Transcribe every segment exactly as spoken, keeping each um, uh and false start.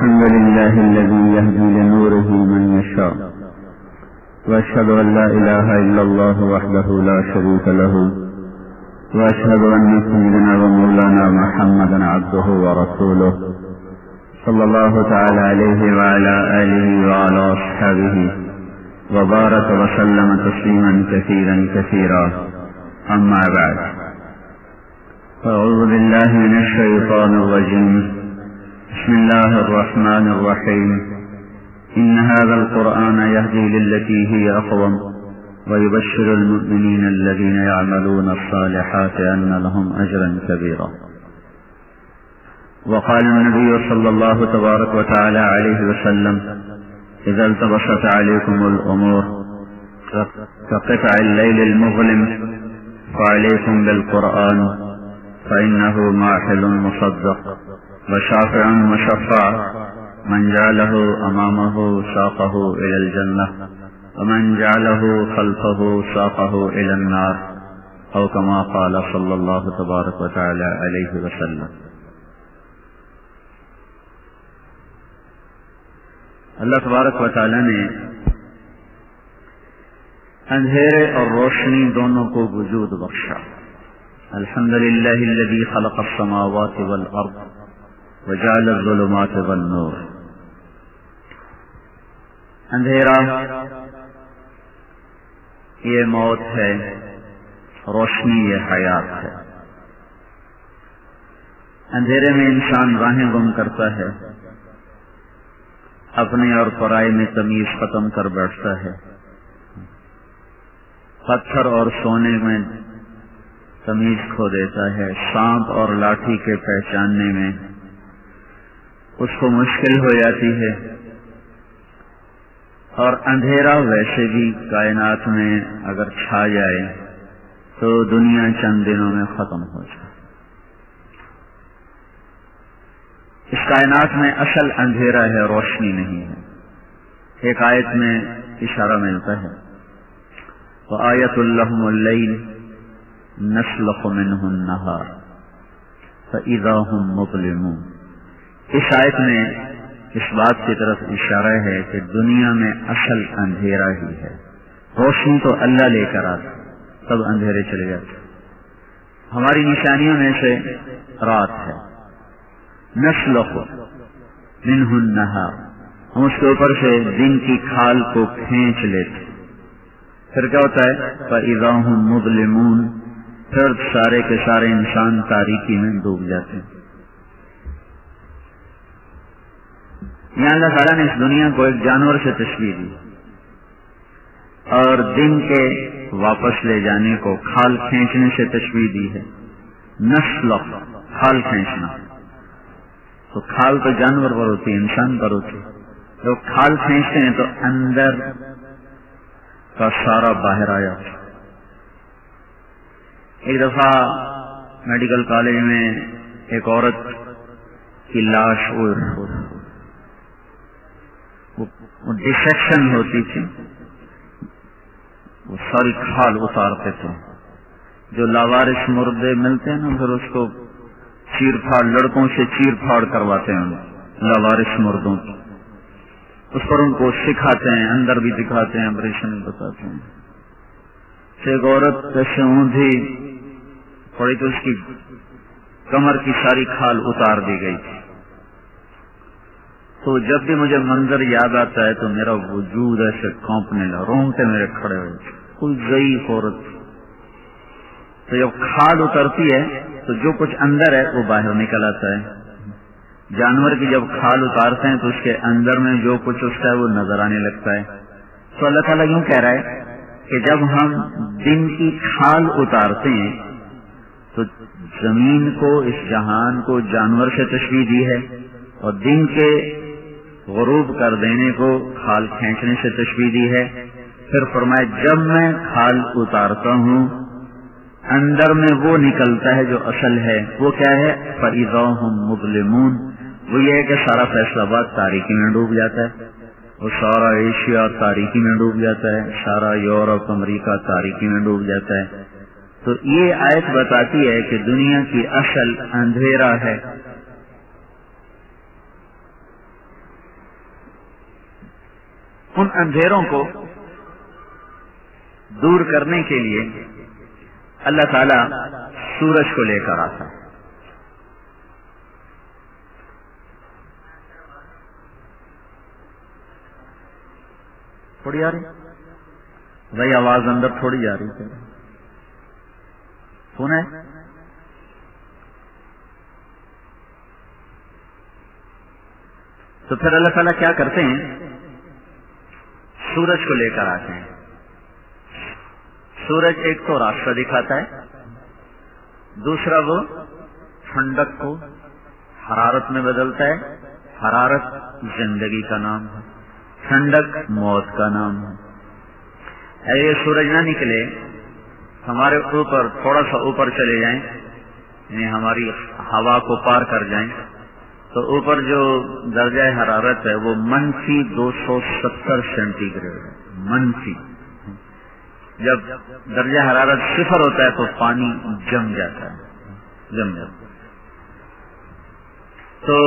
الحمد لله الذي يهدي لنوره من يشاء وأشهد أن لا إله إلا الله وحده لا شريك له وأشهد أن سيدنا ومولانا محمدا عبده ورسوله صلى الله تعالى عليه وعلى آله وعلى أصحابه وبارك وسلم تسليما كثيرا كثيرا أما بعد أعوذ بالله من الشيطان الرجيم بسم الله الرحمن الرحيم إن هذا القرآن يهدي للتي هي أقوم ويبشر المؤمنين الذين يعملون الصالحات أن لهم أجرا كبيرا. وقال النبي صلى الله تبارك وتعالى عليه وسلم إذا التبست عليكم الأمور كقطع الليل المظلم فعليكم بالقرآن فإنه ماحل مصدق وشافع مشفع من جعله أمامه ساقه إلى الجنة ومن جعله خلفه ساقه إلى النار أو كما قال صلى الله تبارك وتعالى عليه وسلم. اللہ تبارک و تعالی نے اندھیرے اور روشنی دونوں کو وجود بخشا. الحمدللہ الذی خلق السماوات والارض وجعل الظلمات والنور. اندھیرا یہ موت ہے، روشنی یہ حیات ہے. اندھیرے میں انسان راہیں گم کرتا ہے، اپنے اور پرائے میں تمیز ختم کر بیٹھتا ہے، پتھر اور سونے میں تمیز کھو دیتا ہے، سانپ اور لاٹھی کے پہچاننے میں اس کو مشکل ہو جاتی ہے. اور اندھیرا ویسے بھی کائنات میں اگر چھا جائے تو دنیا چند دنوں میں ختم ہو جائے. اس کائنات میں اصل اندھیرا ہے، روشنی نہیں ہے. ایک آیت میں اشارہ ملتا ہے وآیۃ لہم اللیل نسلخ منہ النہار فإذا ہم مظلمون. اس آیت میں اس بات کی طرف اشارہ ہے کہ دنیا میں اصل اندھیرا ہی ہے. روشنی تو اللہ لے کر آتا، سب اندھیرے چلے جاتے. ہماری نشانیوں میں سے رات ہے. نسلخ منہ النہار، ہم اس کے اوپر سے دن کی کھال کو کھینچ لیتے. پھر کیا ہوتا ہے فإذا ہم مظلمون، پھر سارے کے سارے انسان تاریکی میں ڈوب جاتے ہیں. یہاں اللہ تعالیٰ نے اس دنیا کو ایک جانور سے تشبیہ دی اور دن کے واپس لے جانے کو کھال کھینچنے سے تشبیہ دی ہے. نسلخ، کھال کھینچنا. تو کھال تو جانور پر ہوتی ہے، انسان پر ہوتی ہے. جب کھال کھینچتے ہیں تو اندر کا سارا باہر آ جاتا. ایک دفعہ میڈیکل کالج میں ایک عورت کی لاش وہ ڈسیکشن ہوتی تھی، وہ ساری کھال اتارتے تھے. جو لاوارث مردے ملتے ہیں نا، پھر اس کو چیر پھاڑ، لڑکوں سے چیر پھاڑ کرواتے ہیں لاوارث مردوں کی. اس پر ان کو سکھاتے ہیں، اندر بھی دکھاتے ہیں، آپریشن بتاتے ہیں. ایک عورت جیسے اونھی پڑی تو اس کی کمر کی ساری کھال اتار دی گئی تھی. تو جب بھی مجھے منظر یاد آتا ہے تو میرا وجود ایسے کانپنے لگا، رونگٹے میرے کھڑے ہوئے. کوئی ضعیف عورت. تو جب کھال اترتی ہے تو جو کچھ اندر ہے وہ باہر نکل آتا ہے. جانور کی جب کھال اتارتے ہیں تو اس کے اندر میں جو کچھ اس کا ہے وہ نظر آنے لگتا ہے. تو اللہ تعالیٰ یوں کہہ رہا ہے کہ جب ہم دن کی کھال اتارتے ہیں تو زمین کو، اس جہان کو جانور سے تشبیہ دی ہے، اور دن کے غروب کر دینے کو کھال کھینچنے سے تشبیہ دی ہے. پھر فرمایا جب میں کھال اتارتا ہوں اندر میں وہ نکلتا ہے جو اصل ہے. وہ کیا ہے؟ فإذا هم مظلمون. وہ یہ ہے کہ سارا فیصلہ آباد تاریکی میں ڈوب جاتا ہے، وہ سارا ایشیا تاریکی میں ڈوب جاتا ہے، سارا یورپ امریکہ تاریکی میں ڈوب جاتا ہے. تو یہ آیت بتاتی ہے کہ دنیا کی اصل اندھیرا ہے. ان اندھیروں کو دور کرنے کے لیے اللہ تعالی سورج کو لے کر آتا ہے. تھوڑی آ رہی بھائی آواز اندر تھوڑی آ رہی ہے. سنے تو پھر اللہ تعالیٰ کیا کرتے ہیں؟ سورج کو لے کر آتے ہیں. سورج ایک تو راستہ دکھاتا ہے, دوسرا وہ ٹھنڈک کو حرارت میں بدلتا ہے. حرارت زندگی کا نام ہے, ٹھنڈک موت کا نام ہے. اگر یہ سورج نہ نکلے, ہمارے اوپر تھوڑا سا اوپر چلے جائیں, یعنی ہماری ہوا کو پار کر جائیں, تو اوپر جو درجہ حرارت ہے وہ منفی دو سو ستر سینٹی گریڈ ہے. منفی جب درجہ حرارت صفر ہوتا ہے تو پانی جم جاتا ہے, جم جاتا ہے. تو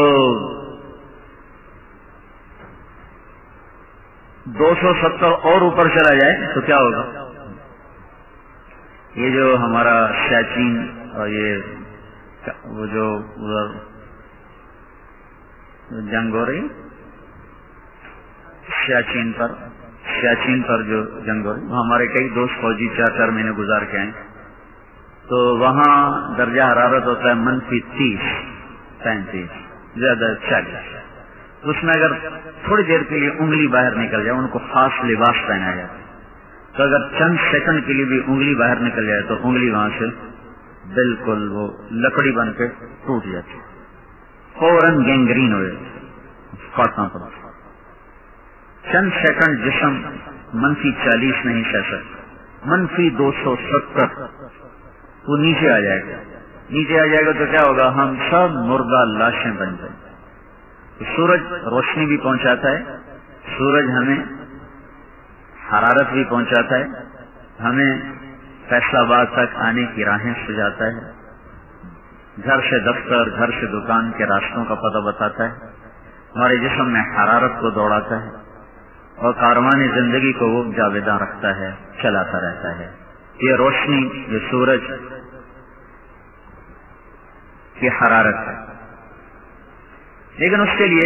دو سو ستر اور اوپر چلا جائے تو کیا ہوگا؟ یہ جو ہمارا سیاچین اور یہ وہ جو جنگ ہو رہی سیاچین پر سیاچین پر جو جنگ ہو رہی, ہمارے کئی دوست فوجی چار چار مہینے گزار کے آئے, تو وہاں درجہ حرارت ہوتا ہے منفی تیس پینتیس زیادہ چالیس. اس میں اگر تھوڑی دیر کے لیے انگلی باہر نکل جائے, ان کو خاص لباس پہنایا جاتا ہے, تو اگر چند سیکنڈ کے لیے بھی انگلی باہر نکل جائے تو انگلی وہاں سے بالکل وہ لکڑی بن کے ٹوٹ جاتی ہے, فوراً گینگرین ہو جاتی ہے, کاٹنا پڑتا. چند سیکنڈ جسم منفی چالیس نہیں سہ سکتا, منفی دو سو ستر وہ نیچے آ جائے گا. نیچے آ جائے گا تو کیا ہوگا؟ ہم سب مردہ لاشیں بن جائیں. سورج روشنی بھی پہنچاتا ہے, سورج ہمیں حرارت بھی پہنچاتا ہے, ہمیں فیصلہ آباد تک آنے کی راہیں سجاتا ہے, گھر سے دفتر گھر سے دکان کے راستوں کا پتہ بتاتا ہے, ہمارے جسم میں حرارت کو دوڑاتا ہے, اور کاروان زندگی کو وہ جاویداں رکھتا ہے, چلاتا رہتا ہے. یہ روشنی, یہ سورج کی حرارت ہے. لیکن اس کے لیے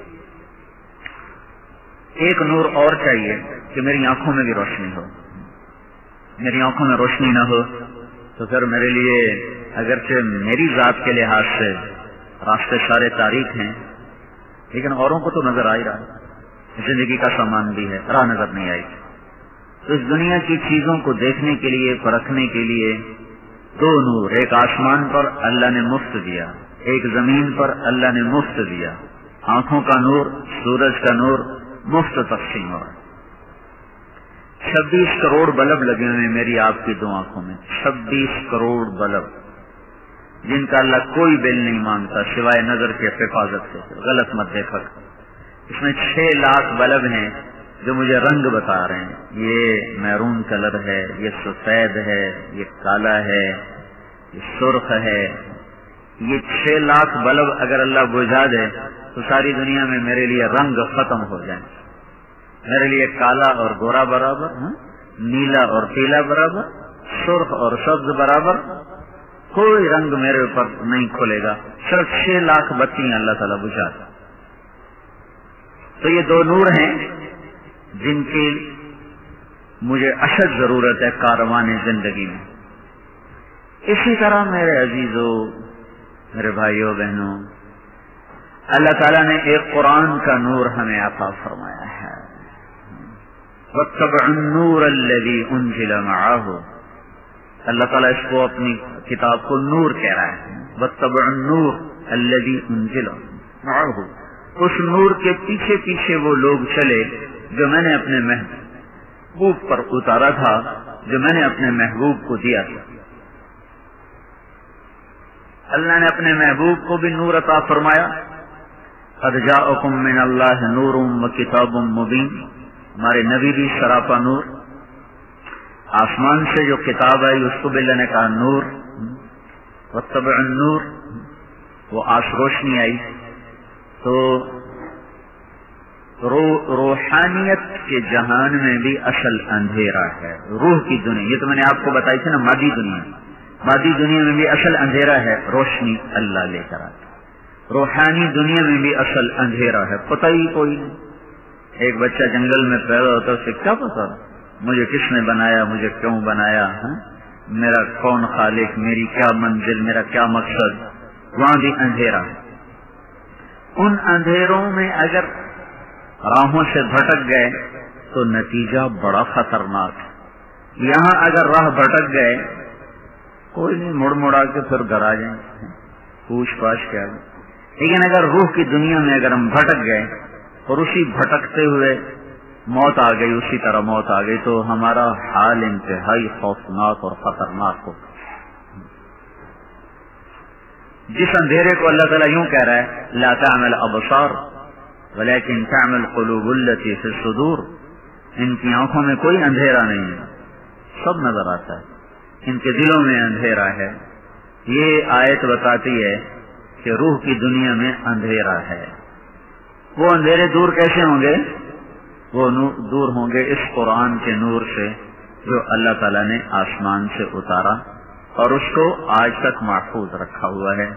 ایک نور اور چاہیے کہ میری آنکھوں میں بھی روشنی ہو. میری آنکھوں میں روشنی نہ ہو تو پھر میرے لیے اگرچہ میری ذات کے لحاظ سے راستے سارے تاریک ہیں, لیکن اوروں کو تو نظر آ ہی رہا ہے, زندگی کا سامان بھی ہے, راہ نظر نہیں آئی. تو اس دنیا کی چیزوں کو دیکھنے کے لیے, پرکھنے کے لیے دو نور, ایک آسمان پر اللہ نے مفت دیا, ایک زمین پر اللہ نے مفت دیا. آنکھوں کا نور, سورج کا نور مفت تقسیم ہو رہا ہے. چھبیس کروڑ بلب لگے ہوئے میری آپ کی دو آنکھوں میں, چھبیس کروڑ بلب, جن کا اللہ کوئی بل نہیں مانگتا سوائے نظر کے حفاظت سے. غلط مت دیکھا. اس میں چھ لاکھ بلب ہیں جو مجھے رنگ بتا رہے ہیں, یہ میرون کلر ہے, یہ سفید ہے, یہ کالا ہے, یہ سرخ ہے. یہ چھ لاکھ بلب اگر اللہ بجھا دے تو ساری دنیا میں میرے لیے رنگ ختم ہو جائیں. میرے لیے کالا اور گورا برابر, نیلا اور پیلا برابر, سرخ اور سبز برابر, کوئی رنگ میرے اوپر نہیں کھلے گا. صرف چھ لاکھ بتیاں اللہ تعالیٰ بجھا دے. تو یہ دو نور ہیں جن کی مجھے اشد ضرورت ہے کاروان زندگی میں. اسی طرح میرے عزیزوں, میرے بھائیوں بہنوں, اللہ تعالیٰ نے ایک قرآن کا نور ہمیں عطا فرمایا ہے. وَاتَّبِعُوا النُّورَ الَّذِي أُنزِلَ مَعَهُ, اللہ تعالیٰ اس کو اپنی کتاب کو نور کہہ رہا ہے. وَاتَّبِعُوا النُّورَ الَّذِي أُنزِلَ مَعَهُ, اس نور کے پیچھے پیچھے وہ لوگ چلے جو میں نے اپنے محبوب پر اتارا تھا, جو میں نے اپنے محبوب کو دیا تھا. اللہ نے اپنے محبوب کو بھی نور عطا فرمایا. قد جاءکم من اللہ نور وکتاب مبین, ہمارے نبی بھی سراپا نور. آسمان سے جو کتاب آئی اس کو بھی اللہ نے کہا نور. واتبع النور, وہ آس روشنی آئی تو رو روح روحانیت کے جہان میں بھی اصل اندھیرا ہے. روح کی دنیا، یہ تو میں نے آپ کو بتائی تھی نا، مادی دنیا، مادی دنیا میں بھی اصل اندھیرا ہے، روشنی اللہ لے کر آتا. روحانی دنیا میں بھی اصل اندھیرا ہے، پتہ ہی کوئی نہیں. ایک بچہ جنگل میں پیدا ہوتا ہے، اسے کیا پتا مجھے کس نے بنایا، مجھے کیوں بنایا، ہاں میرا کون خالق، میری کیا منزل، میرا کیا مقصد. وہاں بھی اندھیرا ہے. ان اندھیروں میں اگر راہوں سے بھٹک گئے تو نتیجہ بڑا خطرناک ہے. یہاں اگر راہ بھٹک گئے کوئی نہیں، مڑ مڑا کے پھر گھر آ جائیں، پوچھ پاچھ کیا. لیکن اگر روح کی دنیا میں اگر ہم بھٹک گئے اور اسی بھٹکتے ہوئے موت آ گئی، اسی طرح موت آ گئی، تو ہمارا حال انتہائی خوفناک اور خطرناک ہوگا. جس اندھیرے کو اللہ تعالیٰ یوں کہہ رہا ہے لا تعمل ابصار ولكن تعمل قلوب التي في الصدور، ان کی آنکھوں میں کوئی اندھیرا نہیں ہے، سب نظر آتا ہے، ان کے دلوں میں اندھیرا ہے. یہ آیت بتاتی ہے کہ روح کی دنیا میں اندھیرا ہے. وہ اندھیرے دور کیسے ہوں گے؟ وہ دور ہوں گے اس قرآن کے نور سے جو اللہ تعالیٰ نے آسمان سے اتارا اور اس کو آج تک محفوظ رکھا ہوا ہے.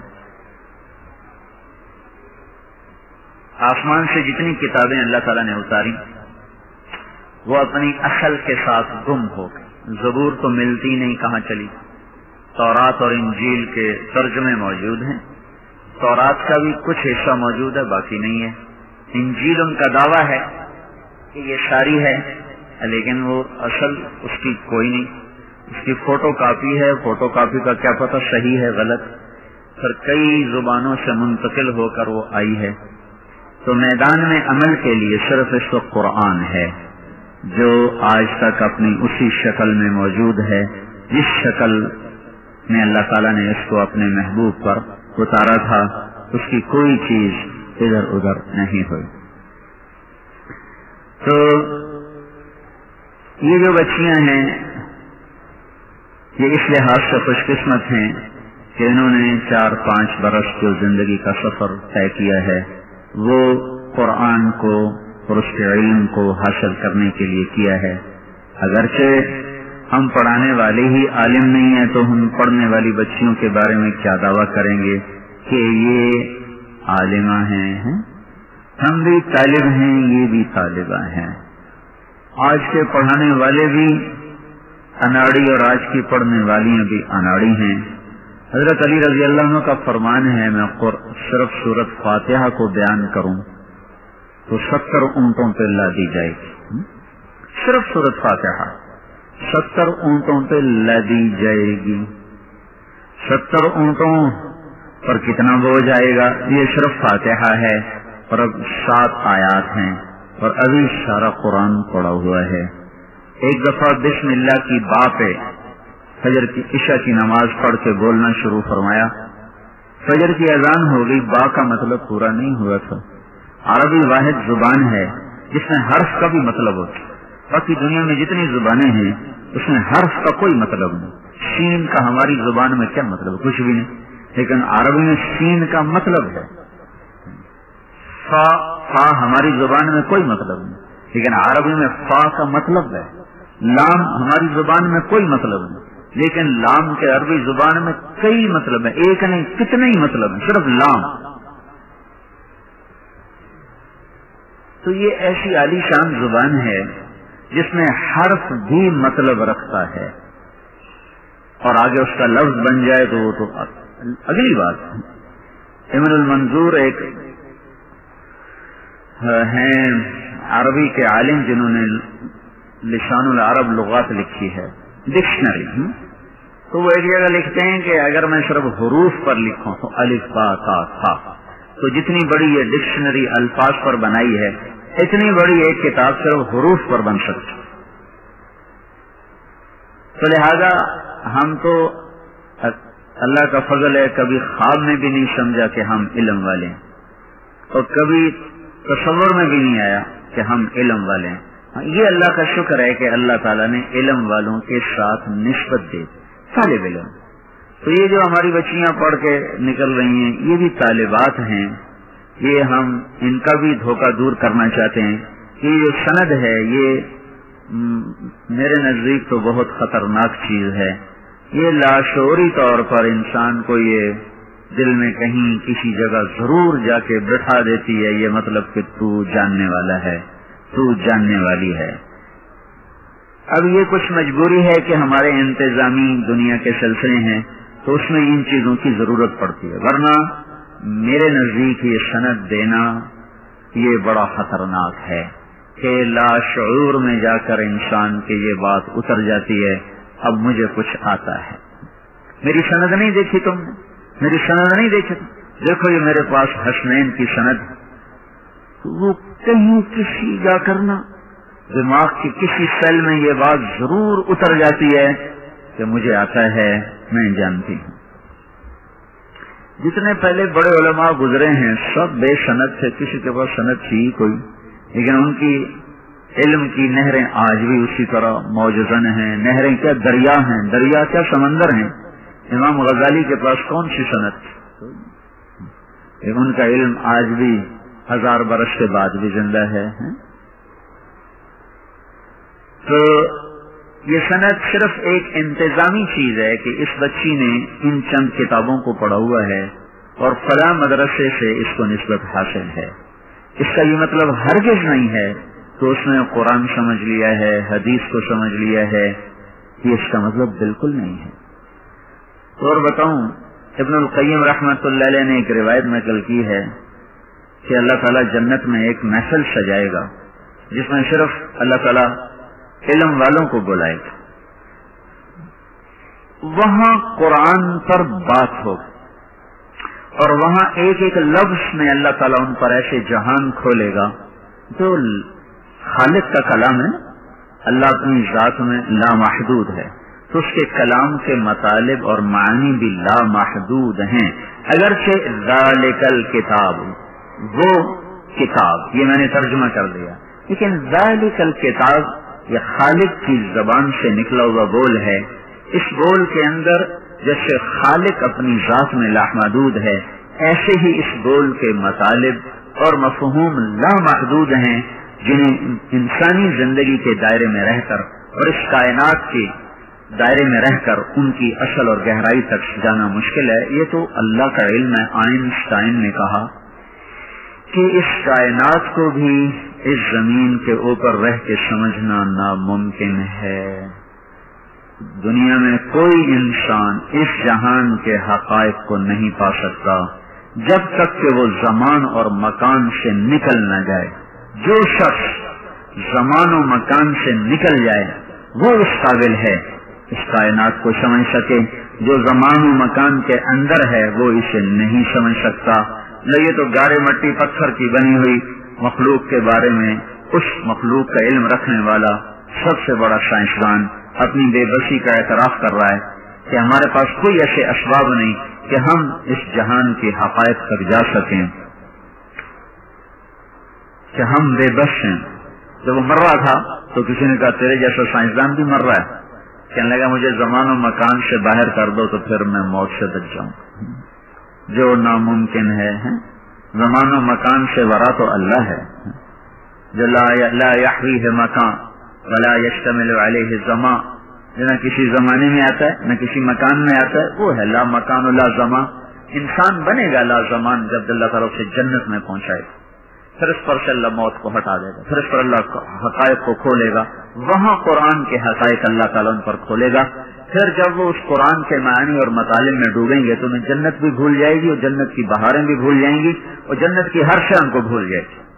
آسمان سے جتنی کتابیں اللہ تعالیٰ نے اتاری وہ اپنی اصل کے ساتھ گم ہو گئی. زبور تو ملتی نہیں، کہاں چلی. تورات اور انجیل کے ترجمے موجود ہیں، تورات کا بھی کچھ حصہ موجود ہے، باقی نہیں ہے. انجیل ان کا دعویٰ ہے کہ یہ ساری ہے، لیکن وہ اصل اس کی کوئی نہیں. اس کی فوٹو کاپی ہے، فوٹو کاپی کا کیا پتہ صحیح ہے غلط، پھر کئی زبانوں سے منتقل ہو کر وہ آئی ہے. تو میدان میں عمل کے لیے صرف اس وقت قرآن ہے جو آج تک اپنی اسی شکل میں موجود ہے جس شکل میں اللہ تعالیٰ نے اس کو اپنے محبوب پر اتارا تھا. اس کی کوئی چیز ادھر ادھر نہیں ہوئی. تو یہ جو بچیاں ہیں یہ اس لحاظ سے خوش قسمت ہیں کہ انہوں نے چار پانچ برس جو زندگی کا سفر طے کیا ہے وہ قرآن کو اور اس کے علم کو حاصل کرنے کے لیے کیا ہے. اگرچہ ہم پڑھانے والے ہی عالم نہیں ہیں تو ہم پڑھنے والی بچیوں کے بارے میں کیا دعویٰ کریں گے کہ یہ عالمہ ہیں. ہم بھی طالب ہیں، یہ بھی طالبہ ہیں. آج کے پڑھانے والے بھی اناڑی اور آج کی پڑھنے والیاں بھی اناڑی ہیں. حضرت علی رضی اللہ عنہ کا فرمان ہے میں صرف سورت فاتحہ کو بیان کروں تو ستر اونٹوں پہ لادی جائے گی. صرف سورت فاتحہ ستر اونٹوں پہ لادی جائے گی. ستر اونٹوں پر کتنا بوجھ آئے گا؟ یہ صرف فاتحہ ہے اور اب سات آیات ہیں اور ابھی سارا قرآن پڑا ہوا ہے. ایک دفعہ بسم اللہ کی با پہ فجر کی عشاء کی نماز پڑھ کے بولنا شروع فرمایا. فجر کی اذان ہو گئی، با کا مطلب پورا نہیں ہوا تھا. عربی واحد زبان ہے جس میں حرف کا بھی مطلب ہوتا ہے. باقی دنیا میں جتنی زبانیں ہیں اس میں حرف کا کوئی مطلب نہیں. سین کا ہماری زبان میں کیا مطلب؟ کچھ بھی نہیں. لیکن عربی میں سین کا مطلب ہے. فا فا ہماری زبان میں کوئی مطلب نہیں، لیکن عربی میں فا کا مطلب ہے. لام ہماری زبان میں کوئی مطلب نہیں، لیکن لام کے عربی زبان میں کئی مطلب ہیں. ایک نہیں کتنے ہی مطلب ہیں صرف لام. تو یہ ایسی عالی شان زبان ہے جس میں حرف بھی مطلب رکھتا ہے اور آگے اس کا لفظ بن جائے تو وہ تو اگلی بات. ابن المنظور ایک ہیں عربی کے عالم جنہوں نے لسان العرب لغات لکھی ہے، ڈکشنری. تو وہ ایک جگہ لکھتے ہیں کہ اگر میں صرف حروف پر لکھوں تو الف با تا تھا، تو جتنی بڑی یہ ڈکشنری الفاظ پر بنائی ہے اتنی بڑی ایک کتاب صرف حروف پر بن سکتی. تو لہذا ہم تو اللہ کا فضل ہے کبھی خواب میں بھی نہیں سمجھا کہ ہم علم والے ہیں اور کبھی تصور میں بھی نہیں آیا کہ ہم علم والے ہیں. یہ اللہ کا شکر ہے کہ اللہ تعالیٰ نے علم والوں کے ساتھ نسبت دے طالب علم. تو یہ جو ہماری بچیاں پڑھ کے نکل رہی ہیں یہ بھی طالبات ہیں. یہ ہم ان کا بھی دھوکہ دور کرنا چاہتے ہیں کہ یہ سند ہے یہ میرے نزدیک تو بہت خطرناک چیز ہے. یہ لاشعوری طور پر انسان کو یہ دل میں کہیں کسی جگہ ضرور جا کے بٹھا دیتی ہے، یہ مطلب کہ تو جاننے والا ہے، تو جاننے والی ہے. اب یہ کچھ مجبوری ہے کہ ہمارے انتظامی دنیا کے سلسلے ہیں تو اس میں ان چیزوں کی ضرورت پڑتی ہے، ورنہ میرے نزدیک یہ سند دینا یہ بڑا خطرناک ہے کہ لاشعور میں جا کر انسان کی یہ بات اتر جاتی ہے اب مجھے کچھ آتا ہے. میری سند نہیں دیکھی تم نے، میری سند نہیں دیکھی تم، دیکھو یہ میرے پاس حسنین کی سند ہے. وہ کہیں کسی جا کرنا دماغ کی کسی سیل میں یہ بات ضرور اتر جاتی ہے کہ مجھے آتا ہے، میں جانتی ہوں. جتنے پہلے بڑے علماء گزرے ہیں سب بے سند تھے، کسی کے پاس سند تھی کوئی، لیکن ان کی علم کی نہریں آج بھی اسی طرح موجزن ہیں. نہریں کیا دریا ہیں، دریا کیا سمندر ہیں. امام غزالی کے پاس کون سی سند تھی؟ ان کا علم آج بھی ہزار برس کے بعد بھی زندہ ہے. تو یہ سند صرف ایک انتظامی چیز ہے کہ اس بچی نے ان چند کتابوں کو پڑھا ہوا ہے اور فلاں مدرسے سے اس کو نسبت حاصل ہے. اس کا یہ مطلب ہرگز نہیں ہے تو اس نے قرآن سمجھ لیا ہے، حدیث کو سمجھ لیا ہے، یہ اس کا مطلب بالکل نہیں ہے. اور بتاؤں ابن القیم رحمت اللہ علیہ نے ایک روایت نقل کی ہے کہ اللہ تعالیٰ جنت میں ایک محفل سجائے گا جس میں صرف اللہ تعالیٰ علم والوں کو بلائے گا. وہاں قرآن پر بات ہوگی اور وہاں ایک ایک لفظ میں اللہ تعالیٰ ان پر ایسے جہان کھولے گا جو خالق کا کلام ہے. اللہ اپنی ذات میں لامحدود ہے تو اس کے کلام کے مطالب اور معنی بھی لامحدود ہیں. اگرچہ ذالک الکتاب، وہ کتاب، یہ میں نے ترجمہ کر دیا، لیکن ذالک الکتاب یہ خالق کی زبان سے نکلا ہوا بول ہے. اس بول کے اندر جیسے خالق اپنی ذات میں لامحدود ہے ایسے ہی اس بول کے مطالب اور مفہوم لامحدود ہیں جنہیں انسانی زندگی کے دائرے میں رہ کر اور اس کائنات کے دائرے میں رہ کر ان کی اصل اور گہرائی تک جانا مشکل ہے. یہ تو اللہ کا علم ہے. آئنسٹائن نے کہا کہ اس کائنات کو بھی اس زمین کے اوپر رہ کے سمجھنا ناممکن ہے. دنیا میں کوئی انسان اس جہان کے حقائق کو نہیں پا سکتا جب تک کہ وہ زمان اور مکان سے نکل نہ جائے. جو شخص زمان و مکان سے نکل جائے وہ اس قابل ہے اس کائنات کو سمجھ سکے. جو زمان و مکان کے اندر ہے وہ اسے نہیں سمجھ سکتا. یہ تو گارے مٹی پتھر کی بنی ہوئی مخلوق کے بارے میں اس مخلوق کا علم رکھنے والا سب سے بڑا سائنسدان اپنی بے بسی کا اعتراف کر رہا ہے کہ ہمارے پاس کوئی ایسے اسباب نہیں کہ ہم اس جہان کے حقائق تک جا سکیں، کہ ہم بے بس ہیں. جب وہ مر رہا تھا تو کسی نے کہا تیرے جیسا سائنسدان بھی مر رہا ہے. کہنے لگا مجھے زمان و مکان سے باہر کر دو تو پھر میں موت سے بچ جاؤں. جو ناممکن ہے زمان و مکان سے ورا تو اللہ ہے جو لا یحویہ مکان ولا یشتمل علیہ زمان، جو نہ کسی زمانے میں آتا ہے نہ کسی مکان میں آتا ہے، وہ ہے لا مکان و لا زمان. انسان بنے گا لا زمان جب اللہ تعالیٰ سے جنت میں پہنچائے گا، پھر اس پر سے اللہ موت کو ہٹا دے گا، پھر اس پر اللہ حقائق کو کھولے گا. وہاں قرآن کے حقائق اللہ تعالیٰ ان پر کھولے گا. پھر جب وہ اس قرآن کے معنی اور مطالب میں ڈوبیں گے تو انہیں جنت بھی بھول جائے گی اور جنت کی بہاریں بھی بھول جائیں گی اور جنت کی ہر شے ان کو بھول جائے گی.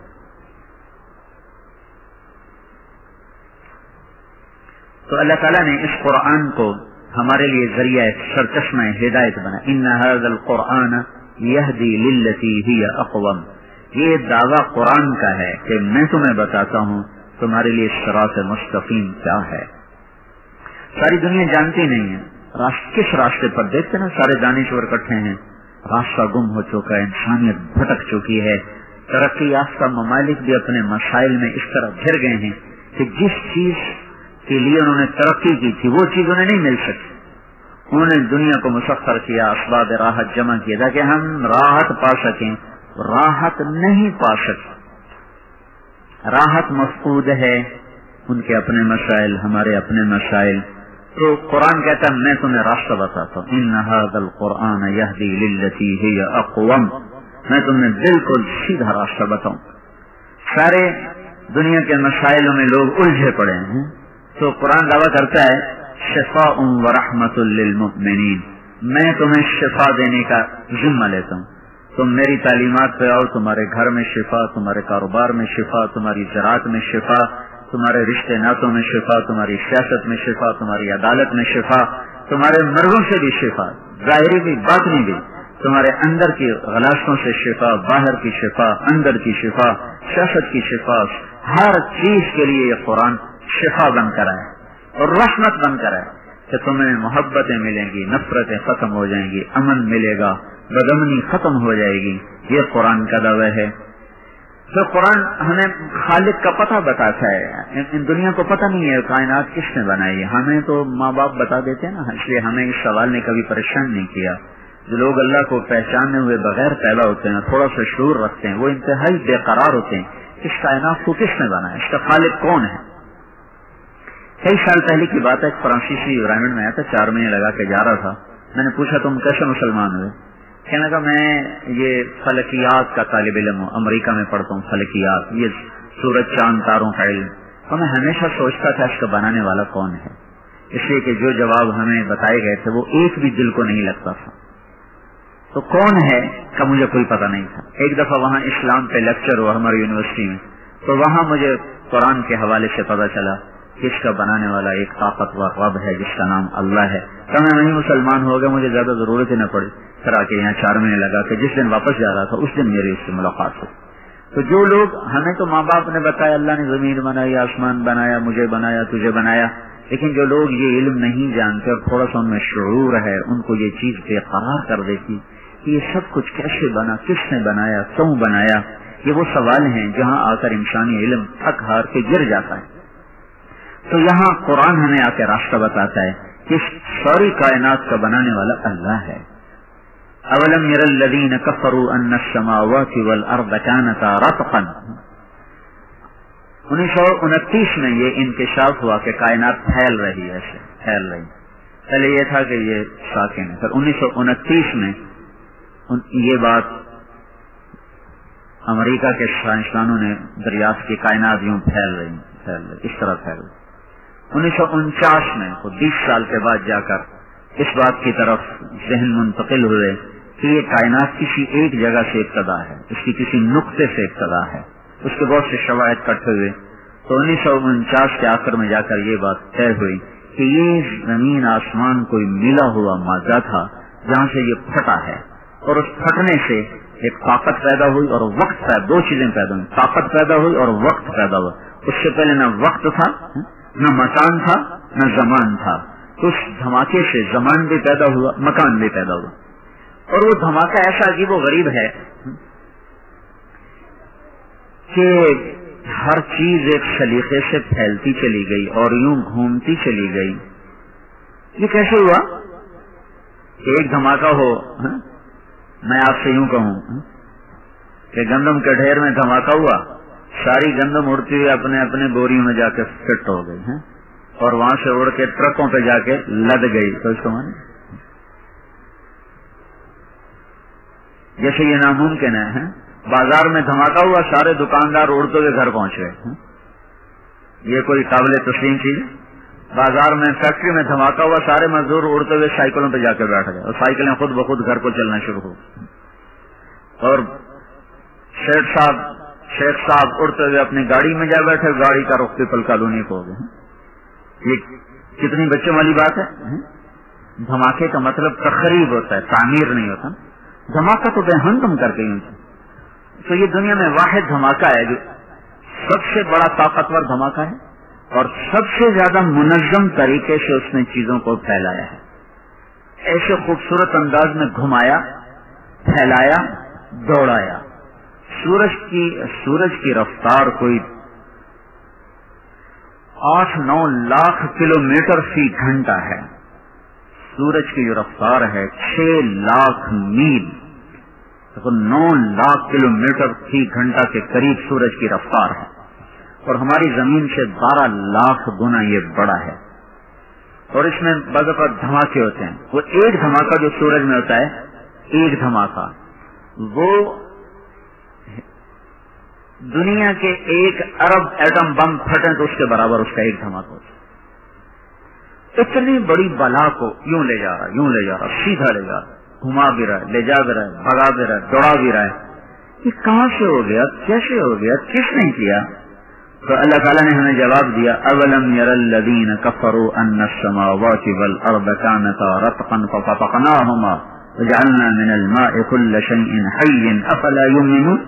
تو اللہ تعالیٰ نے اس قرآن کو ہمارے لیے ذریعہ سرچشمہ ہدایت بنا. ان ھذا القرآن یہدی للتی ہی اقوم. یہ دعویٰ قرآن کا ہے کہ میں تمہیں بتاتا ہوں تمہارے لیے صراط مستقیم کیا ہے. ساری دنیا جانتی نہیں ہے راست کس راستے پر. دیکھتے نا سارے دانشور اکٹھے ہیں، راستہ گم ہو چکا ہے، انسانیت بھٹک چکی ہے. ترقی یافتہ ممالک بھی اپنے مسائل میں اس طرح گھر گئے ہیں کہ جس چیز کے لیے انہوں نے ترقی کی تھی وہ چیز انہیں نہیں مل سکی. انہوں نے دنیا کو مسخر کیا، اسباب راحت جمع کیا تاکہ ہم راحت پا سکیں، راحت نہیں پا سکے. راحت مفقود ہے، ان کے اپنے مسائل، ہمارے اپنے مسائل. تو قرآن کہتا ہے میں تمہیں راستہ بتاتا ہوں، ان ھذا القرآن یہدی للتی ہی اقوم، میں تمہیں بالکل سیدھا راستہ بتاؤں. سارے دنیا کے مسائلوں میں لوگ الجھے پڑے ہیں، تو قرآن دعویٰ کرتا ہے شفاء و رحمت للمؤمنین، میں تمہیں شفا دینے کا ذمہ لیتا ہوں. تم میری تعلیمات پہ آؤ، تمہارے گھر میں شفا، تمہارے کاروبار میں شفا، تمہاری زراعت میں شفا، تمہارے رشتے ناتوں میں شفا، تمہاری سیاست میں شفا، تمہاری عدالت میں شفا، تمہارے مرضوں سے بھی شفا، ظاہری بھی باطنی بھی، تمہارے اندر کی غلاثوں سے شفا، باہر کی شفا، اندر کی شفا، سیاست کی شفا، ہر چیز کے لیے یہ قرآن شفا بن کر آئے اور رحمت بن کر آئے کہ تمہیں محبتیں ملیں گی، نفرتیں ختم ہو جائیں گی، امن ملے گا، بدامنی ختم ہو جائے گی. یہ قرآن کا دعویٰ ہے. تو قرآن ہمیں خالق کا پتہ بتاتا ہے. ان دنیا کو پتہ نہیں ہے کائنات کس نے بنائی ہے، ہمیں تو ماں باپ بتا دیتے ہیں نا، اس لیے ہمیں اس سوال نے کبھی پریشان نہیں کیا. جو لوگ اللہ کو پہچاننے ہوئے بغیر پیدا ہوتے ہیں، تھوڑا سا شعور رکھتے ہیں، وہ انتہائی بے قرار ہوتے ہیں. اس کائنات کو کس نے بنایا، اس کا خالق کون ہے؟ کئی سال پہلے کی بات ہے، ایک فرانسیسی برامن میں آیا تھا، چار مہینے لگا کے جا رہا تھا. میں نے پوچھا تم کیسے مسلمان ہوئے؟ کہنے لگا میں یہ فلکیات کا طالب علم ہوں، امریکہ میں پڑھتا ہوں فلکیات، یہ سورج چاند تاروں کا علم. اور میں ہمیشہ سوچتا تھا اس کا بنانے والا کون ہے، اس لیے کہ جو جواب ہمیں بتائے گئے تھے وہ ایک بھی دل کو نہیں لگتا تھا. تو کون ہے کا مجھے کوئی پتہ نہیں تھا. ایک دفعہ وہاں اسلام پہ لیکچر ہوا ہماری یونیورسٹی میں، تو وہاں مجھے قرآن کے حوالے سے پتہ چلا کہ اس کا بنانے والا ایک طاقتور رب ہے جس کا نام اللہ ہے. تو میں وہیں مسلمان ہو گیا، مجھے زیادہ ضرورت ہی نہ پڑی. پھر آ کے یہاں چار مہینے لگا کہ جس دن واپس جا رہا تھا اس دن میری اس سے ملاقات ہوئی. تو جو لوگ، ہمیں تو ماں باپ نے بتایا اللہ نے زمین بنائی، آسمان بنایا، مجھے بنایا، تجھے بنایا، لیکن جو لوگ یہ علم نہیں جانتے اور تھوڑا سا ان میں شعور ہے، ان کو یہ چیز بے قرار کر دیتی کہ یہ سب کچھ کیسے بنا، کس نے بنایا، کیوں بنایا. یہ وہ سوال ہیں جہاں آ کر انسانی علم تھک ہار کے گر جاتا ہے. تو یہاں قرآن ہمیں آ کے راستہ بتاتا ہے کہ ساری کائنات کا بنانے والا اللہ ہے. اولم یر الذین کفروا ان السماوات والارض کانتا رتقا. انیس سو انتیس میں یہ انکشاف ہوا کہ کائنات پھیل رہی ہے، پھیل رہی. پہلے یہ تھا کہ یہ ساکن ہے. پھر انیس سو انتیس میں یہ بات امریکہ کے سائنسدانوں نے دریافت کی، کائنات یوں پھیل رہی پھیل رہی اس طرح پھیل رہی. انیس سو انچاس میں تو بیس سال کے بعد جا کر اس بات کی طرف ذہن منتقل ہوئے کہ یہ کائنات کسی ایک جگہ سے ابتدا ہے، اس کی کسی نقطے سے ابتدا ہے. اس کے بہت سے شواہد اکٹھے ہوئے تو انیس سو انچاس کے آخر میں جا کر یہ بات طے ہوئی کہ یہ زمین آسمان کوئی ملا ہوا مادہ تھا جہاں سے یہ پھٹا ہے، اور اس پھٹنے سے ایک طاقت پیدا ہوئی اور وقت پیدا، دو چیزیں پیدا ہوئی، طاقت پیدا ہوئی اور وقت پیدا ہوا. اس سے پہلے نہ وقت تھا، نہ مکان تھا، نہ زمان تھا. تو اس دھماکے سے زمان بھی پیدا ہوا، مکان بھی پیدا ہوا. اور وہ دھماکہ ایسا عجیب و غریب ہے کہ ہر چیز ایک سلیقے سے پھیلتی چلی گئی اور یوں گھومتی چلی گئی. یہ کیسے ہوا کہ ایک دھماکہ ہو؟ میں آپ سے یوں کہوں کہ گندم کے ڈھیر میں دھماکہ ہوا، ساری گندم اڑتی ہوئی اپنے اپنے بوریوں میں جا کے فٹ ہو گئی ہیں اور وہاں سے اڑ کے ٹرکوں پہ جا کے لد گئی. تو اس کو مانے جیسے یہ ناممکن ہے. بازار میں دھماکہ ہوا، سارے دکاندار اڑتے ہوئے گھر پہنچ گئے. یہ کوئی قابل تسلیم چیز؟ بازار میں فیکٹری میں دھماکہ ہوا، سارے مزدور اڑتے ہوئے سائیکلوں پہ جا کے بیٹھ گئے اور سائیکلیں خود بخود گھر کو چلنا شروع ہو. اور شیخ صاحب شیخ صاحب اڑتے ہوئے اپنی گاڑی میں جا بیٹھے، گاڑی کا رخ پیپل کالونی کو ہو گئے. یہ کتنی بچوں والی بات ہے. دھماکے کا مطلب تخریب ہوتا ہے، تعمیر نہیں ہوتا. دھماکہ تو بے ہنگم کر کے ہوں. تو یہ دنیا میں واحد دھماکہ ہے جو سب سے بڑا طاقتور دھماکہ ہے اور سب سے زیادہ منظم طریقے سے اس نے چیزوں کو پھیلایا ہے. ایسے خوبصورت انداز میں گھمایا، پھیلایا، دوڑایا. سورج کی سورج کی رفتار کوئی آٹھ نو لاکھ کلو میٹر فی گھنٹہ ہے. سورج کی جو رفتار ہے چھ لاکھ میل، تو نو لاکھ کلو میٹر فی گھنٹہ کے قریب سورج کی رفتار ہے. اور ہماری زمین سے بارہ لاکھ گنا یہ بڑا ہے. اور اس میں بعض اوقات دھماکے ہوتے ہیں. وہ ایک دھماکہ جو سورج میں ہوتا ہے، ایک دھماکہ وہ دنیا کے ایک ارب ایٹم بم پھٹے تو اس کے برابر اس کا ایک دھماکہ ہوتا ہے. اتنی بڑی بلا کو یوں لے جا رہا یوں لے جا رہا سیدھا لے جا رہا، گھما بھی رہا ہے، لے جا بھی رہا ہے، بھگا بھی رہا ہے، دوڑا بھی رہا ہے. یہ کہاں سے ہو گیا، کیسے ہو گیا، کس نے کیا؟ تو اللہ تعالیٰ نے ہمیں جواب دیا، اولم یر الذین کفروا ان السماوات والارض کانتا رتقا ففتقناہما وجعلنا من الماء كل شيء حي افلا يؤمنون.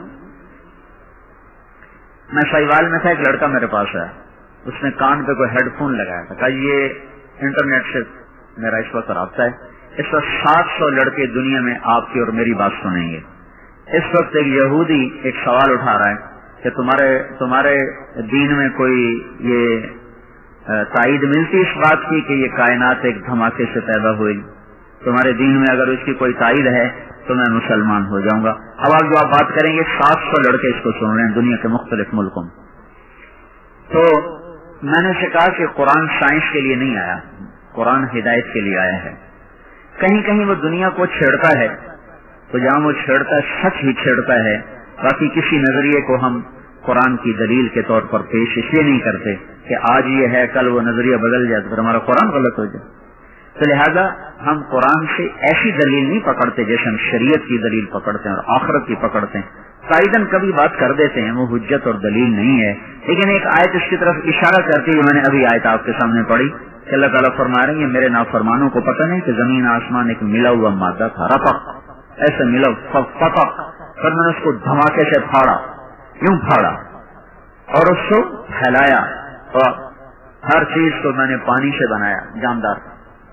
میں سائیوال میں تھا، ایک لڑکا میرے پاس آیا، اس نے کان پہ کوئی ہیڈ فون لگایا تھا، کہا یہ انٹرنیٹ سے میرا اس وقت رابطہ ہے، اس وقت سات سو لڑکے دنیا میں آپ کی اور میری بات سنیں گے. اس وقت ایک یہودی ایک سوال اٹھا رہا ہے کہ تمہارے تمہارے دین میں کوئی یہ تائید ملتی اس بات کی کہ یہ کائنات ایک دھماکے سے پیدا ہوئی؟ تمہارے دین میں اگر اس کی کوئی تائید ہے تو میں مسلمان ہو جاؤں گا. اب آپ جو آپ بات کریں گے سات سو لڑکے اس کو سن رہے ہیں دنیا کے مختلف ملکوں میں. تو میں نے اسے کہا کہ قرآن سائنس کے لیے نہیں آیا، قرآن ہدایت کے لیے آیا ہے. کہیں کہیں وہ دنیا کو چھیڑتا ہے تو جہاں وہ چھیڑتا ہے سچ ہی چھیڑتا ہے، باقی کسی نظریے کو ہم قرآن کی دلیل کے طور پر پیش اس لیے نہیں کرتے کہ آج یہ ہے کل وہ نظریہ بدل جائے تو پھر ہمارا قرآن غلط ہو جائے. تو لہذا ہم قرآن سے ایسی دلیل نہیں پکڑتے جیسے ہم شریعت کی دلیل پکڑتے ہیں اور آخرت کی پکڑتے ہیں. قائدن کبھی بات کر دیتے ہیں، وہ حجت اور دلیل نہیں ہے. لیکن ایک آیت اس کی طرف اشارہ کرتی ہے، میں نے ابھی آیت آپ کے سامنے پڑھی کہ اللہ تعالیٰ فرما رہے ہیں میرے نافرمانوں کو پتہ نہیں کہ زمین آسمان ایک ملا ہوا مادہ تھا، رفق ایسے ملا فتق، پھر میں نے اس کو دھماکے سے پھاڑا، یوں پھاڑا اور اس کو پھیلایا اور ہر چیز کو میں نے پانی سے بنایا جاندار.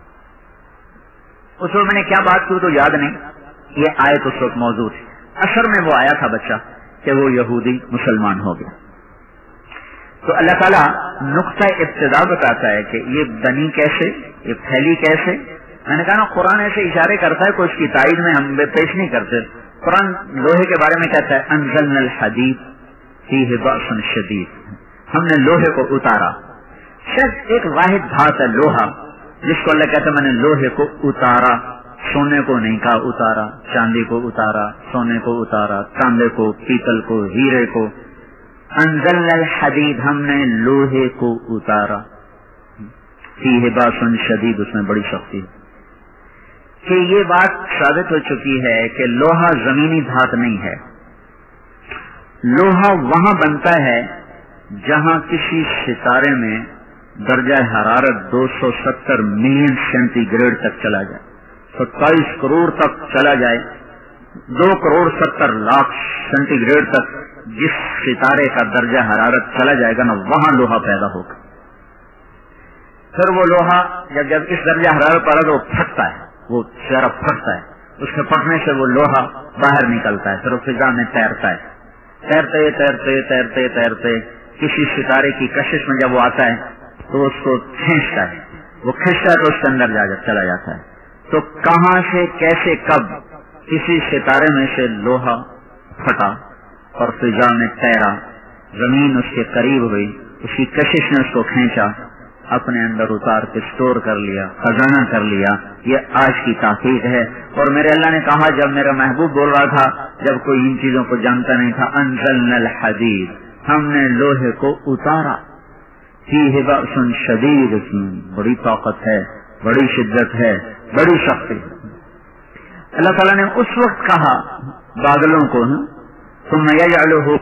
اس وقت میں نے کیا بات کی تو یاد نہیں، یہ آیت اس وقت موجود ہے. اثر میں وہ آیا تھا بچہ کہ وہ یہودی مسلمان ہو گیا. تو اللہ تعالیٰ نقطہ ابتدا بتاتا ہے کہ یہ بنی کیسے، یہ پھیلی کیسے. میں نے کہا نا قرآن ایسے اشارے کرتا ہے کوئی اس کی تائید میں ہم پیش نہیں کرتے. قرآن لوہے کے بارے میں کہتا ہے انزلنا الحدید فیہ بأس شدید، ہم نے لوہے کو اتارا. صرف ایک واحد دھات ہے لوہا جس کو اللہ کہتا ہے میں نے لوہے کو اتارا. سونے کو نہیں کہا اتارا، چاندی کو اتارا، سونے کو اتارا، تانبے کو، پیتل کو، ہیرے کو. انزلنا الحدید، ہم نے لوہے کو اتارا. فیہ بأس شدید، اس میں بڑی سختی. کہ یہ بات ثابت ہو چکی ہے کہ لوہا زمینی دھات نہیں ہے. لوہا وہاں بنتا ہے جہاں کسی ستارے میں درجہ حرارت دو سو ستر ملین سینٹی گریڈ تک چلا جائے، ستائیس کروڑ تک چلا جائے، دو کروڑ ستر لاکھ سینٹی گریڈ تک جس ستارے کا درجہ حرارت چلا جائے گا نا وہاں لوہا پیدا ہوگا. پھر وہ لوہا جب جب اس درجہ حرارت پر آگا وہ پھٹتا ہے، وہ ذرا پھٹتا ہے، اس کے پھٹنے سے وہ لوہا باہر نکلتا ہے، پھر وہ فضا میں تیرتا ہے. تیرتے تیرتے تیرتے تیرتے کسی ستارے کی کشش میں جب وہ آتا ہے تو اس کو کھینچتا ہے، وہ کھینچتا ہے تو اس کے اندر جا چلا جاتا ہے. تو کہاں سے کیسے کب کسی ستارے میں سے لوہا پھٹا اور فضا میں تیرا، زمین اس کے قریب ہوئی، اس کی کشش نے اس کو کھینچا، اپنے اندر اتار کے اسٹور کر لیا، خزانہ کر لیا. یہ آج کی تحقیق ہے. اور میرے اللہ نے کہا جب میرا محبوب بول رہا تھا، جب کوئی ان چیزوں کو جانتا نہیں تھا، انزلنا الحدید، ہم نے لوہے کو اتارا. فیہ بأس شدید، بڑی طاقت ہے، بڑی شدت ہے، بڑی سختی. اللہ تعالیٰ نے اس وقت کہا بادلوں کو ثم یجعلہ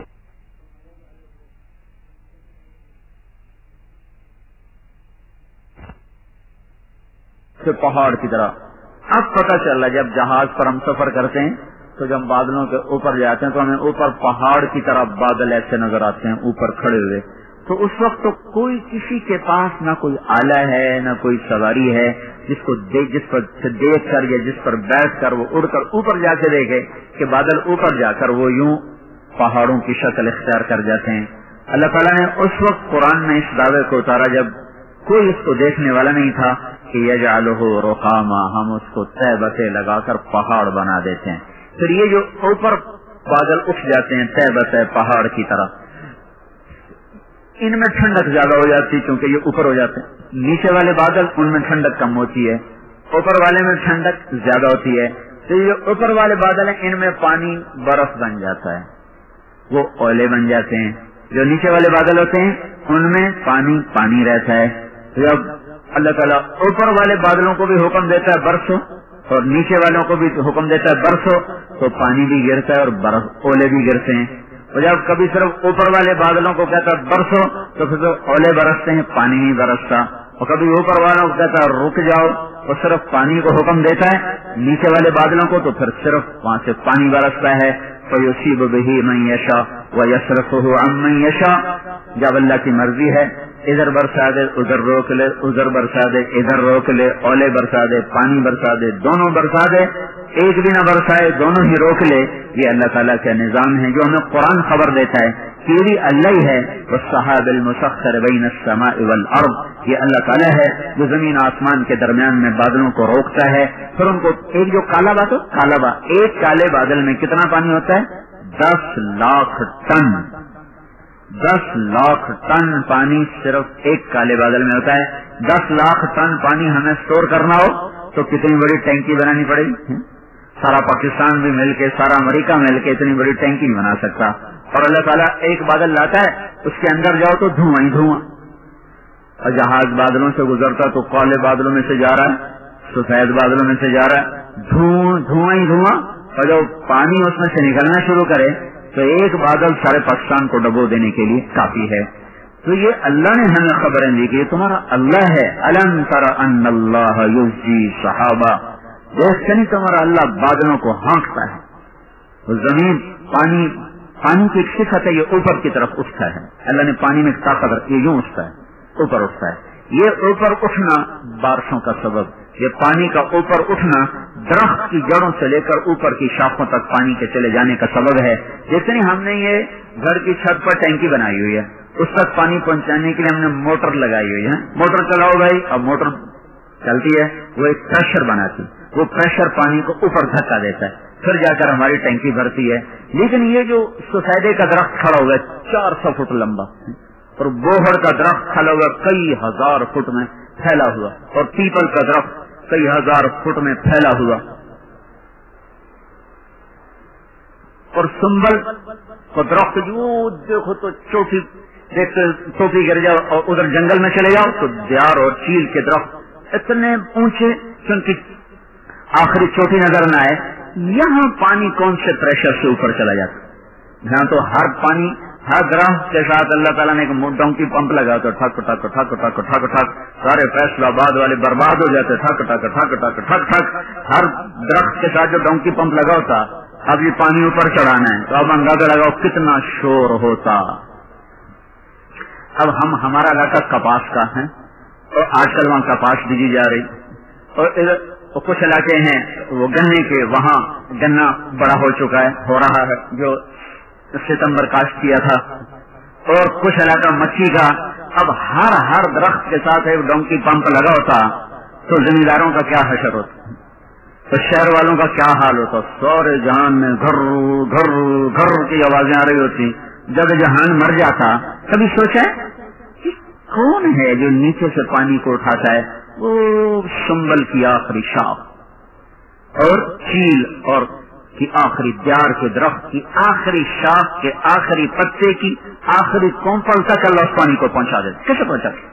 پہاڑ کی طرح. اب پتہ چل رہا جب جہاز پر ہم سفر کرتے ہیں تو جب بادلوں کے اوپر جاتے ہیں تو ہمیں اوپر پہاڑ کی طرح بادل ایسے نظر آتے ہیں اوپر کھڑے ہوئے. تو اس وقت تو کوئی کسی کے پاس نہ کوئی آلہ ہے نہ کوئی سواری ہے جس کو دیکھ جس پر دیکھ کر یا جس پر بیٹھ کر وہ اڑ کر اوپر جا کے دیکھے کہ بادل اوپر جا کر وہ یوں پہاڑوں کی شکل اختیار کر جاتے ہیں. اللہ تعالیٰ نے اس وقت قرآن میں اس دعوے کو اتارا جب کوئی اس کو دیکھنے والا نہیں تھا کہ یجعلہ رخاما، ہم اس کو تہ بتہ لگا کر پہاڑ بنا دیتے ہیں. پھر یہ جو اوپر بادل اٹھ جاتے ہیں تہ بتہ پہاڑ کی طرح، ان میں ٹھنڈک زیادہ ہو جاتی کیونکہ یہ اوپر ہو جاتے ہیں. نیچے والے بادل ان میں ٹھنڈک کم ہوتی ہے, اوپر والے میں ٹھنڈک زیادہ ہوتی ہے. تو یہ اوپر والے بادل ہیں ان میں پانی برف بن جاتا ہے, وہ اولے بن جاتے ہیں. جو نیچے والے بادل ہوتے ہیں ان میں پانی پانی رہتا ہے. جب اللہ تعالیٰ اوپر والے بادلوں کو بھی حکم دیتا ہے برسو اور نیچے والوں کو بھی حکم دیتا ہے برسو, تو پانی بھی گرتا ہے اور برف اولے بھی گرتے ہیں. اور جب کبھی صرف اوپر والے بادلوں کو کہتا ہے برسو تو پھر تو اولے برستے ہیں, پانی نہیں برستا. اور کبھی اوپر والوں کو کہتا ہے رک جاؤ اور صرف پانی کو حکم دیتا ہے, نیچے والے بادلوں کو تو پھر صرف وہاں سے پانی برستا ہے. فَيُصِيبُ بِهِ مَن يَشَاءُ وَيَصْرِفُهُ عَمَّن يَشَاءُ. جب اللہ کی مرضی ہے ادھر برسا دے ادھر روک لے, ادھر برسا دے ادھر روک لے, اولے برسا دے پانی برسا دے, دونوں برسا دے, ایک بھی نہ برسائے دونوں ہی روک لے. یہ اللہ تعالیٰ کا نظام ہے جو ہمیں قرآن خبر دیتا ہے کہ یہ بھی اللہ ہی ہے. وَالسَّحَابِ الْمُسَخَّرِ بَيْنَ السَّمَاءِ وَالْأَرْضِ. یہ اللہ تعالیٰ ہے جو زمین آسمان کے درمیان میں بادلوں کو روکتا ہے. پھر ان کو ایک جو کالا بات ہو کالا با ایک کالے بادل میں کتنا پانی ہوتا ہے؟ دس لاکھ ٹن. دس لاکھ ٹن پانی صرف ایک کالے بادل میں ہوتا ہے. دس لاکھ ٹن پانی ہمیں اسٹور کرنا ہو تو کتنی بڑی ٹینکی بنانی پڑے گی. سارا پاکستان بھی مل کے سارا امریکہ مل کے اتنی بڑی ٹینکی نہیں بنا سکتا. اور اللہ تعالیٰ ایک بادل لاتا ہے, اس کے اندر جاؤ تو دھواں ہی دھواں. اور جہاز بادلوں سے گزرتا تو کالے بادلوں میں سے جا رہا ہے, سفید بادلوں میں سے جا رہا ہے, دھواں دھواں ہی دھواں. اور جب پانی اس میں سے نکلنا شروع کرے تو ایک بادل سارے پاکستان کو ڈبو دینے کے لیے کافی ہے. تو یہ اللہ نے ہمیں خبریں دی کہ یہ تمہارا اللہ ہے. الم تر ان اللہ یزجی صحابہ. دیکھتے نہیں تمہارا اللہ بادلوں کو ہانکتا ہے. زمین پانی پانی کی ایک صفت ہے, یہ اوپر کی طرف اٹھتا ہے. اللہ نے پانی میں طاقت رکھی, یہ یوں اٹھتا ہے اوپر اٹھتا ہے. یہ اوپر اٹھنا بارشوں کا سبب, یہ پانی کا اوپر اٹھنا درخت کی جڑوں سے لے کر اوپر کی شاخوں تک پانی کے چلے جانے کا سبب ہے. جتنی ہم نے یہ گھر کی چھت پر ٹینکی بنائی ہوئی ہے اس تک پانی پہنچانے کے لیے ہم نے موٹر لگائی ہوئی ہے. موٹر چلاؤ بھائی, اب موٹر چلتی ہے, وہ ایک پریشر بناتی, وہ پریشر پانی کو اوپر دھکا دیتا ہے, پھر جا کر ہماری ٹینکی بھرتی ہے. لیکن یہ جو سفیدے کا درخت کھڑا ہوا ہے چار سو فٹ لمبا, اور بوہڑ کا درخت کھڑا ہوا کئی ہزار فٹ میں پھیلا ہوا, اور پیپل کا درخت کئی ہزار فٹ میں پھیلا ہوا, اور سنبل کو درخت جو دیکھو تو چوٹی دیکھ ٹوپی گر جاؤ, اور ادھر جنگل میں چلے جاؤ تو دیار اور چیل کے درخت اتنے اونچے کیونکہ آخری چوٹی نظر نہ آئے. یہاں پانی کون سے پریشر سے اوپر چلا جاتا, یہاں تو ہر پانی ہر درخت کے ساتھ اللہ تعالیٰ نے ایک ڈونکی پمپ لگا تو ٹھک ٹھک ٹھک ٹھک ٹھک ٹھک سارے فیصل آباد والے برباد ہو جاتے, ٹھک ٹھک ٹھک ٹھک ٹھک ٹھک. ہر درخت کے ساتھ جو ڈونکی پمپ لگا ہوتا, اب یہ پانی اوپر چڑھانا ہے تو اب اندازہ لگاؤ کتنا شور ہوتا. اب ہم ہمارا علاقہ کپاس کا ہے, اور آج کل وہاں کپاس بیجی جا رہی, اور کچھ علاقے ہیں وہ گنے کے, وہاں گنا بڑا ہو چکا ہے, ہو رہا ہے جو ستمبر کاشت کیا تھا, اور کچھ علاقہ مچھی کا. اب ہر ہر درخت کے ساتھ ایک ڈونکی پمپ لگا ہوتا تو زمینداروں کا کیا حشر ہوتا, تو شہر والوں کا کیا حال ہوتا. سورے جہان میں گھر گھر گھر کی آوازیں آ رہی ہوتی. جب جہان مر جاتا کبھی سوچا کہ کون ہے جو نیچے سے پانی کو اٹھاتا ہے؟ وہ سنبل کی آخری شاخ اور چیل اور کی آخری دیار کے درخت کی آخری شاخ کے آخری پتے کی آخری کومپل تک اللہ اس پانی کو پہنچا دیتے. کیسے پہنچا دے؟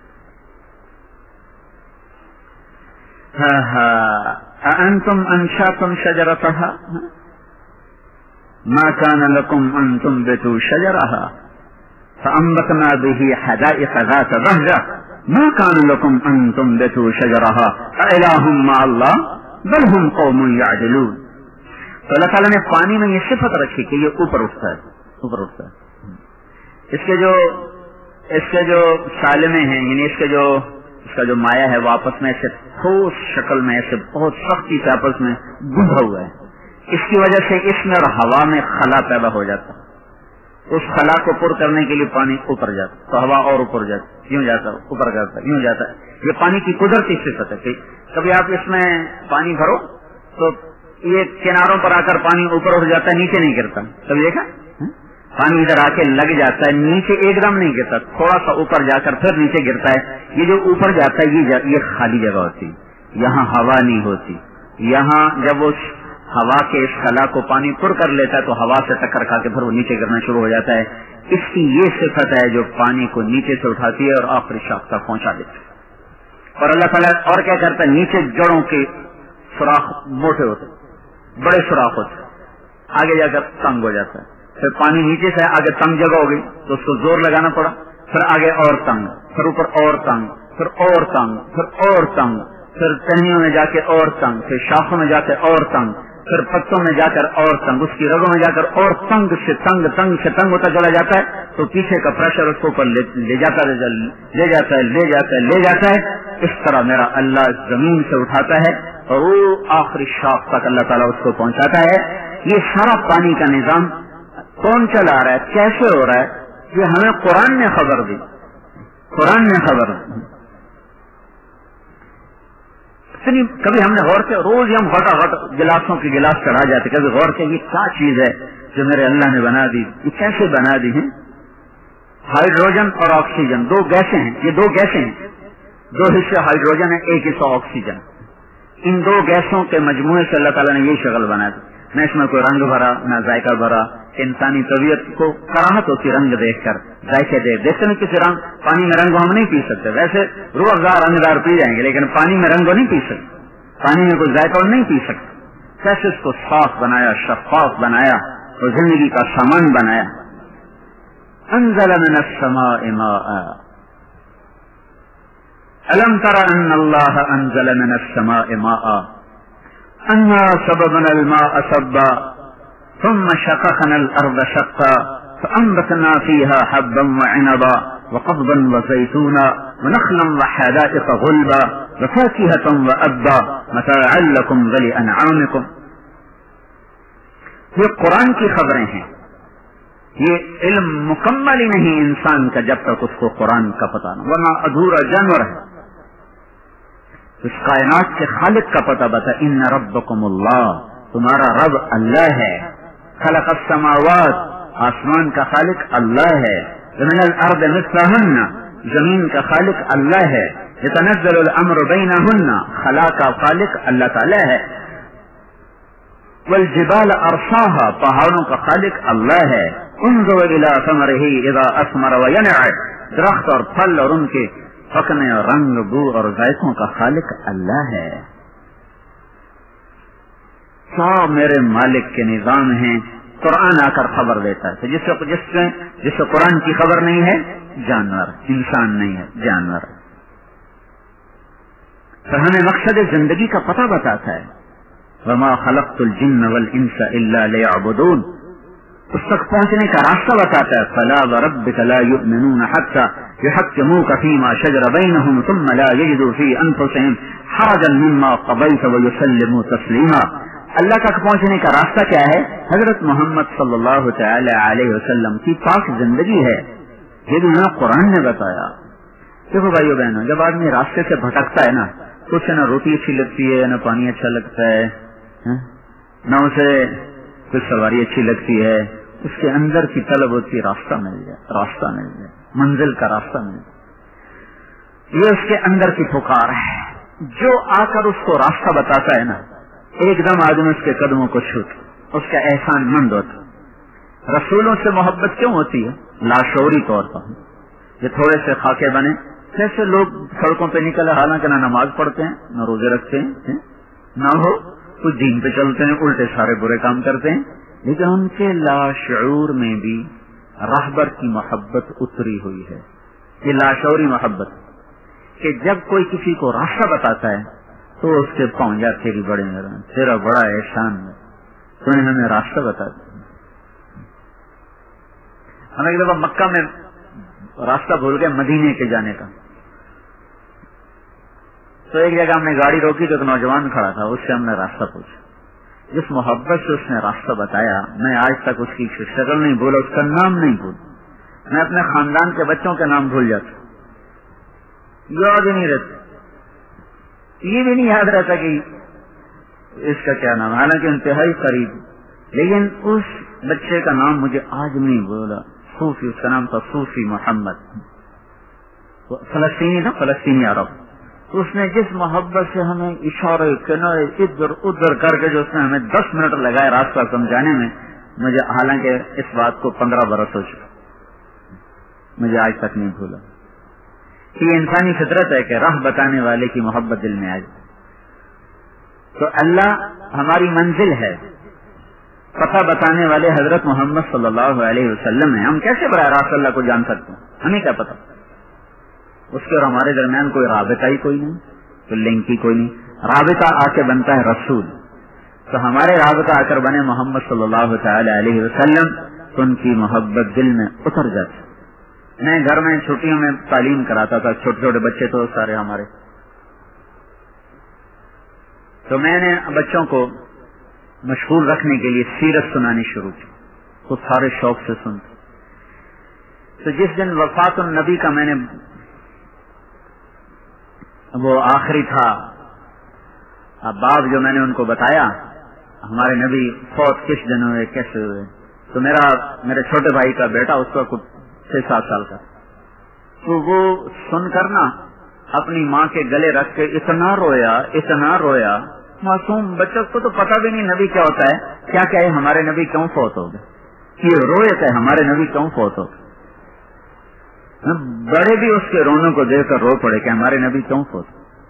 أأنتم أنشأتم شجرتها ما كان لكم أن تنبتوا شجرها فأنبتنا به حدائق ذات بهجة ما كان لكم أن تنبتوا شجرها أإله مع الله بل هم قوم يعدلون. تو اللہ تعالیٰ نے پانی میں یہ صفت رکھی کہ یہ اوپر اٹھتا ہے, اوپر اٹھتا ہے. اس کے جو اس کے جو سالمے ہیں, یعنی اس کے جو اس کا جو مایا ہے وہ آپس میں ایسے ٹھوس شکل میں ایسے بہت سختی سے آپس میں گندھا ہوا ہے. اس کی وجہ سے اس میں اور ہوا میں خلا پیدا ہو جاتا. اس خلا کو پر کرنے کے لیے پانی اوپر جاتا تو ہوا اور اوپر جاتا, یوں جاتا اوپر جاتا یوں جاتا ہے. یہ پانی کی قدرتی صفت ہے کہ کبھی آپ اس میں پانی بھرو تو یہ کناروں پر آ کر پانی اوپر اٹھ جاتا ہے, نیچے نہیں گرتا. کبھی دیکھا پانی ادھر آ کے لگ جاتا ہے، نیچے ایک دم نہیں گرتا، تھوڑا سا اوپر جا کر پھر نیچے گرتا ہے. یہ جو اوپر جاتا ہے یہ یہ خالی جگہ ہوتی، یہاں ہوا نہیں ہوتی. یہاں جب اس ہوا کے اس خلا کو پانی پر کر لیتا ہے تو ہوا سے ٹکر کھا کے پھر وہ نیچے گرنا شروع ہو جاتا ہے. اس کی یہ صفت ہے جو پانی کو نیچے سے اٹھاتی ہے اور آخری شاخ تک پہنچا دیتی ہے. اور اللہ تعالیٰ اور کیا کرتا ہے، نیچے جڑوں کے سوراخ موٹے ہوتے، بڑے سوراخ ہوتے، آگے جا کر تنگ ہو جاتا ہے. پھر پانی نیچے سے آگے تنگ جگہ ہو گئی تو اس کو زور لگانا پڑا، پھر آگے اور تنگ، پھر اوپر اور تنگ، پھر اور تنگ، پھر اور تنگ، پھر ٹہنیوں میں جا کے اور تنگ، پھر شاخوں میں جا کے اور تنگ، پھر پتوں میں جا کر اور تنگ، اس کی رگوں میں جا کر اور تنگ سے تنگ تنگ سے تنگ ہوتا چلا جاتا ہے. تو پیچھے کا پریشر اس کو اوپر لے جاتا ہے لے جاتا ہے لے جاتا ہے لے جاتا ہے. اس طرح میرا اللہ زمین سے اٹھاتا ہے اور وہ آخری شاخ تک اللہ تعالیٰ اس کو پہنچاتا ہے. یہ سارا پانی کا نظام کون چلا رہا ہے، کیسے ہو رہا ہے، یہ ہمیں قرآن نے خبر دی. قرآن نے خبر دی. کبھی ہم نے غور کیا، روز ہم غٹا غٹ گلاسوں کے گلاس چڑھا جاتے، کبھی غور کیا یہ کیا چیز ہے جو میرے اللہ نے بنا دی، یہ کیسے بنا دی ہیں. ہائیڈروجن اور آکسیجن دو گیسیں ہیں، یہ دو گیسیں ہیں، دو حصے ہائیڈروجن ہے، ایک حصہ آکسیجن. ان دو گیسوں کے مجموعے سے اللہ تعالیٰ نے یہ شکل بنا دی. نہ اس میں کوئی رنگ بھرا نہ ذائقہ بھرا. انسانی طبیعت کو کراہت ہوتی رنگ دیکھ کر، ذائقے دیکھ دیکھتے نہیں کسی رنگ. پانی میں رنگ ہم نہیں پی سکتے، ویسے روح افزا رنگ دار پی جائیں گے لیکن پانی میں رنگ نہیں پی سکتے، پانی میں کوئی ذائقہ نہیں پی سکتے. کیسے اس کو صاف بنایا، شفاف بنایا اور زندگی کا سامان بنایا. انزل من السماء ماء الم تر ان اللہ انزل من السماء ماء انا سببنا الماء صبا ثم شققنا الارض شقا فانبتنا فيها حبا وعنبا وقضبا وزيتونا ونخلا وحدائق غلبا وفاكهة وأبا متاعا لكم ولأنعامكم. یہ قرآن کی خبریں ہیں. یہ علم مکمل ہی نہیں انسان کا جب تک اس کو قرآن کا پتہ نہ، ورنہ ادھورا جانور ہے. اس کائنات کے خالق کا پتہ بتا. ان ربکم اللہ، تمہارا رب اللہ ہے. خلق السماوات، آسمان کا خالق اللہ ہے. من الارض مثلہن، زمین کا خالق اللہ ہے. یتنزل الامر بینہن، خلا کا خالق اللہ تعالی ہے. والجبال ارساہا، پہاڑوں کا خالق اللہ ہے. انظر الی ثمرہ اذا اثمر وینع، درخت اور پھل اور ان کے پکنے اور رنگ بو اور ذائقوں کا خالق اللہ ہے. سب میرے مالک کے نظام ہیں. قرآن آ کر خبر دیتا ہے. جس سے جس سے جس سے قرآن کی خبر نہیں ہے جانور، انسان نہیں ہے جانور. تو ہمیں مقصد زندگی کا پتہ بتاتا ہے. وما خلقت الجن والانس الا ليعبدون، اس تک پہنچنے کا راستہ بتاتا ہے. فلا وربك لا يؤمنون حتى يحكموك فيما شجر بينهم ثم لا يجدوا في انفسهم حرجا مما قضيت ويسلموا تسليما. اللہ تک پہنچنے کا راستہ کیا ہے؟ حضرت محمد صلی اللہ تعالی علیہ وسلم کی پاک زندگی ہے. یہ بھی ہمیں قرآن نے بتایا. دیکھو بھائیو بہنوں، جب آدمی راستے سے بھٹکتا ہے نا تو اسے نہ روٹی اچھی لگتی ہے، نہ پانی اچھا لگتا ہے، نہ اسے کچھ سواری اچھی لگتی ہے. اس کے اندر کی طلب ہوتی ہے راستہ مل جائے، راستہ مل جائے، منزل کا راستہ مل جائے. یہ اس کے اندر کی پکار ہے. جو آ کر اس کو راستہ بتاتا ہے نا، ایک دم آدمی اس کے قدموں کو چھوٹ، اس کا احسان مند ہوتا. رسولوں سے محبت کیوں ہوتی ہے؟ لاشعوری طور پر. یہ تھوڑے سے خاکے بنے، جیسے لوگ سڑکوں پہ نکلے حالانکہ نہ نماز پڑھتے ہیں نہ روزے رکھتے ہیں، نہ ہو کچھ دین پہ چلتے ہیں، الٹے سارے برے کام کرتے ہیں، لیکن ان کے لاشعور میں بھی راہبر کی محبت اتری ہوئی ہے. یہ لاشعوری محبت کہ جب کوئی کسی کو راستہ بتاتا ہے تو اس کے پاؤں جا تیری بڑے میرا تیرا بڑا احسان ہے، تو نے ہمیں راستہ بتا دیا. ہم ایک دفعہ مکہ میں راستہ بھول گئے مدینے کے جانے کا، تو ایک جگہ ہم نے گاڑی روکی تو ایک نوجوان کھڑا تھا، اس سے ہم نے راستہ پوچھا. جس محبت سے اس نے راستہ بتایا، میں آج تک اس کی شکل نہیں بھولا، اس کا نام نہیں بھول. میں اپنے خاندان کے بچوں کے نام بھول جاتا، یاد ہی نہیں رہتا، یہ بھی نہیں یاد رہتا کہ اس کا کیا نام، حالانکہ انتہائی قریب لیکن اس بچے کا نام مجھے آج نہیں بولا، صوفی، اس کا نام تھا صوفی محمد، فلسطینی تھا، فلسطینی عرب. تو اس نے جس محبت سے ہمیں اشارے کنارے ادھر ادھر کر کے جو اس نے ہمیں دس منٹ لگائے راستہ سمجھانے میں، مجھے حالانکہ اس بات کو پندرہ برس ہو چکا، مجھے آج تک نہیں بھولا. یہ انسانی فطرت ہے کہ راہ بتانے والے کی محبت دل میں آ جائے. تو اللہ ہماری منزل ہے، پتہ بتانے والے حضرت محمد صلی اللہ علیہ وسلم ہیں. ہم کیسے براہ راست اللہ کو جان سکتے ہیں؟ ہمیں کیا پتا؟ اس کے اور ہمارے درمیان کوئی رابطہ ہی کوئی نہیں، کوئی لنک ہی کوئی نہیں. رابطہ آ کے بنتا ہے رسول. تو ہمارے رابطہ آ کر بنے محمد صلی اللہ تعالی علیہ وسلم، تو ان کی محبت دل میں اتر جاتی. میں گھر میں چھٹیوں میں تعلیم کراتا تھا، چھوٹے چھوٹے بچے تو سارے ہمارے. تو میں نے بچوں کو مشغول رکھنے کے لیے سیرت سنانی شروع کی، تو سارے شوق سے سنتے. تو جس دن وفات النبی کا میں نے وہ آخری تھا باب جو میں نے ان کو بتایا ہمارے نبی فوت کس دن ہوئے کیسے ہوئے، تو میرا میرے چھوٹے بھائی کا بیٹا اس کا چھ سات سال کا، تو وہ سن کر نا اپنی ماں کے گلے رکھ کے اتنا رویا اتنا رویا. معصوم بچوں کو تو پتہ بھی نہیں نبی کیا ہوتا ہے، کیا کیا ہے ہمارے نبی کیوں فوت ہو گئے، یہ روئے تھے ہمارے نبی کیوں فوت ہو گئے. بڑے بھی اس کے رونے کو دیکھ کر رو پڑے کہ ہمارے نبی کیوں فوت.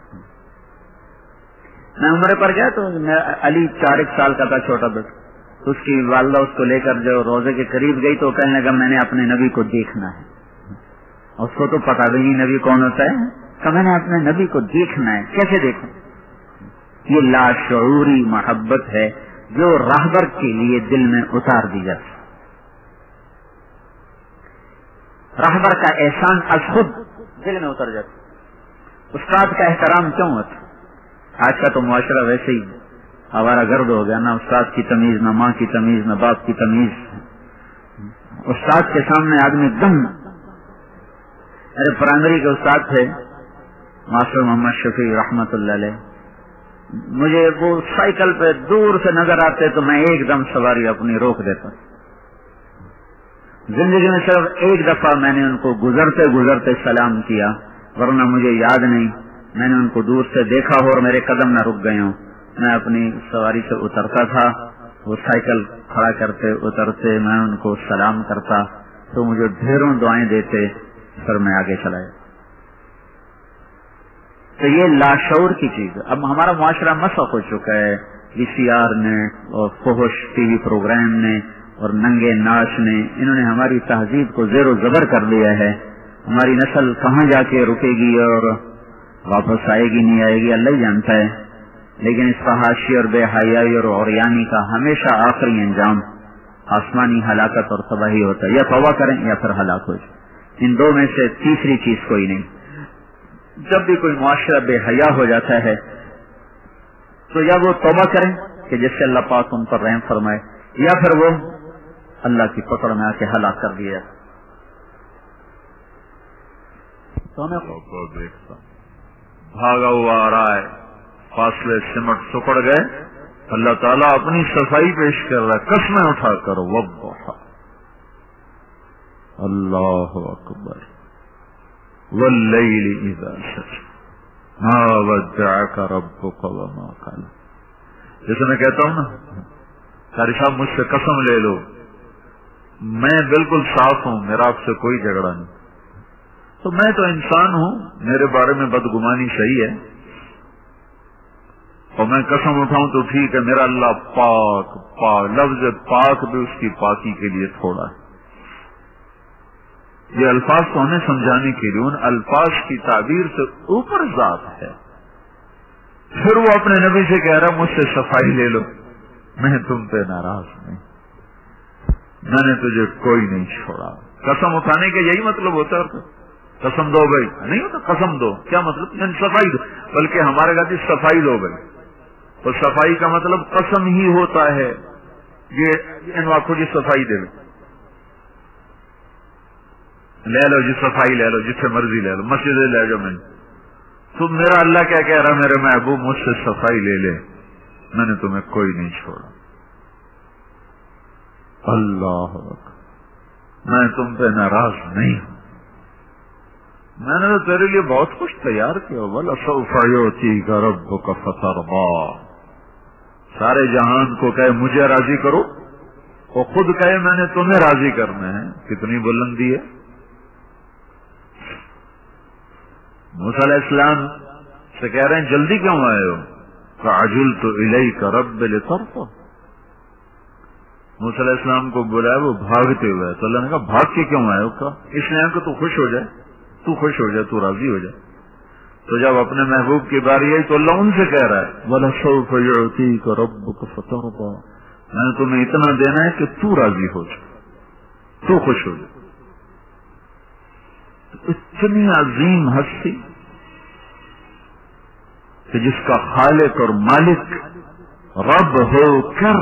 میں عمرے پر گیا تو علی چار ایک سال کا تھا، چھوٹا بیٹا. اس کی والدہ اس کو لے کر جو روزے کے قریب گئی تو کہنے لگا میں نے اپنے نبی کو دیکھنا ہے. اس کو تو پتا بھی نہیں نبی کون ہوتا ہے، کہ میں نے اپنے نبی کو دیکھنا ہے. کیسے دیکھوں؟ یہ لاشعوری محبت ہے جو راہبر کے لیے دل میں اتار دی جاتی. راہبر کا احسان از خود دل میں اتر جاتا. استاد کا احترام کیوں ہوتا؟ آج کا تو معاشرہ ویسے ہی ہمارا گرد ہو گیا، نہ استاد کی تمیز، نہ ماں کی تمیز، نہ باپ کی تمیز. استاد کے سامنے آدمی دم. میرے پرائمری کے استاد تھے ماسٹر محمد شفیع رحمت اللہ علیہ. مجھے وہ سائیکل پہ دور سے نظر آتے تو میں ایک دم سواری اپنی روک دیتا. زندگی میں صرف ایک دفعہ میں نے ان کو گزرتے گزرتے سلام کیا، ورنہ مجھے یاد نہیں. میں نے ان کو دور سے دیکھا ہو اور میرے قدم نہ رک گئے ہوں. میں اپنی سواری سے اترتا تھا، وہ سائیکل کھڑا کرتے اترتے میں ان کو سلام کرتا تو مجھے ڈھیروں دعائیں دیتے، پھر میں آگے چلا. تو یہ لاشعور کی چیز ہے. اب ہمارا معاشرہ مسخ ہو چکا ہے وی سی آر نے اور فحش ٹی وی پروگرام نے اور ننگے ناچ نے. انہوں نے ہماری تہذیب کو زیر و زبر کر لیا ہے. ہماری نسل کہاں جا کے رکے گی اور واپس آئے گی نہیں آئے گی اللہ ہی جانتا ہے. لیکن اس فحاشی اور بے حیائی اور عریانی کا ہمیشہ آخری انجام آسمانی ہلاکت اور تباہی ہوتا ہے. یا توبہ کریں یا پھر ہلاک ہو جائے. ان دو میں سے تیسری چیز کوئی نہیں. جب بھی کوئی معاشرہ بے حیا ہو جاتا ہے تو یا وہ توبہ کریں کہ جس سے اللہ پاک ان پر رحم فرمائے، یا پھر وہ اللہ کی پکڑ میں آ کے ہلاک کر دیا. تو دیکھتا بھاگا ہوا آ رہا ہے، فاصلے سمٹ سکڑ گئے. اللہ تعالیٰ اپنی صفائی پیش کر رہا ہے، قسمیں اٹھا کر وضحا اللہ اکبر واللیل اذا سجى ما ودعك ربك وما قلى. جیسے میں کہتا ہوں نا قاری صاحب مجھ سے قسم لے لو، میں بالکل صاف ہوں، میرا آپ سے کوئی جھگڑا نہیں. تو میں تو انسان ہوں، میرے بارے میں بدگمانی صحیح ہے، اور میں قسم اٹھاؤں تو ٹھیک ہے. میرا اللہ پاک پاک لفظ پاک بھی اس کی پاکی کے لیے تھوڑا ہے. یہ الفاظ کو ہمیں سمجھانے کے لیے ان الفاظ کی تعبیر سے اوپر ذات ہے. پھر وہ اپنے نبی سے کہہ رہا مجھ سے صفائی لے لو، میں تم پہ ناراض نہیں، میں نے تجھے کوئی نہیں چھوڑا. قسم اٹھانے کا یہی مطلب ہوتا ہے. قسم دو بھائی نہیں ہوتا، قسم دو کیا مطلب؟ یعنی صفائی دو. بلکہ ہمارے گھر صفائی دو بھائی، اور صفائی کا مطلب قسم ہی ہوتا ہے. یہ ان واقعوں کی صفائی دے لو، لے لو جی صفائی لے لو، جتنے مرضی لے لو، مسجد لے جاؤ. میں تو میرا اللہ کیا کہہ رہا، میرے محبوب مجھ سے صفائی لے لے، میں نے تمہیں کوئی نہیں چھوڑا. اللہ میں تم پہ ناراض نہیں ہوں، میں نے تو تیرے لیے بہت کچھ تیار کیا، وَلَسَوْفَ يُعْتِيكَ رَبُّكَ فَتَرْضَىٰ. سارے جہان کو کہے مجھے راضی کرو، وہ خود کہے میں نے تمہیں راضی کرنا ہے. کتنی بلندی ہے. موسیٰ علیہ السلام سے کہہ رہے ہیں جلدی کیوں آئے ہو؟ فَعَجِلْتُ إِلَيْكَ رَبِّ لِتَرْضَىٰ. موسیٰ علیہ السلام کو بلایا، وہ بھاگتے ہوئے، تو اللہ نے کہا بھاگ کے کیوں آئے ہو؟ کہا اس لیے کہ تو خوش ہو جائے، تو خوش ہو جائے، تو راضی ہو جائے. تو جب اپنے محبوب کی باری آئی تو اللہ ان سے کہہ رہا ہے وَلَسَوْفَ يُعْتِيكَ رَبُّكَ فَتَرْضَىٰ. میں نے تمہیں اتنا دینا ہے کہ تو راضی ہو جائے، تو خوش ہو جائے. اتنی عظیم ہستی کہ جس کا خالق اور مالک رب ہو کر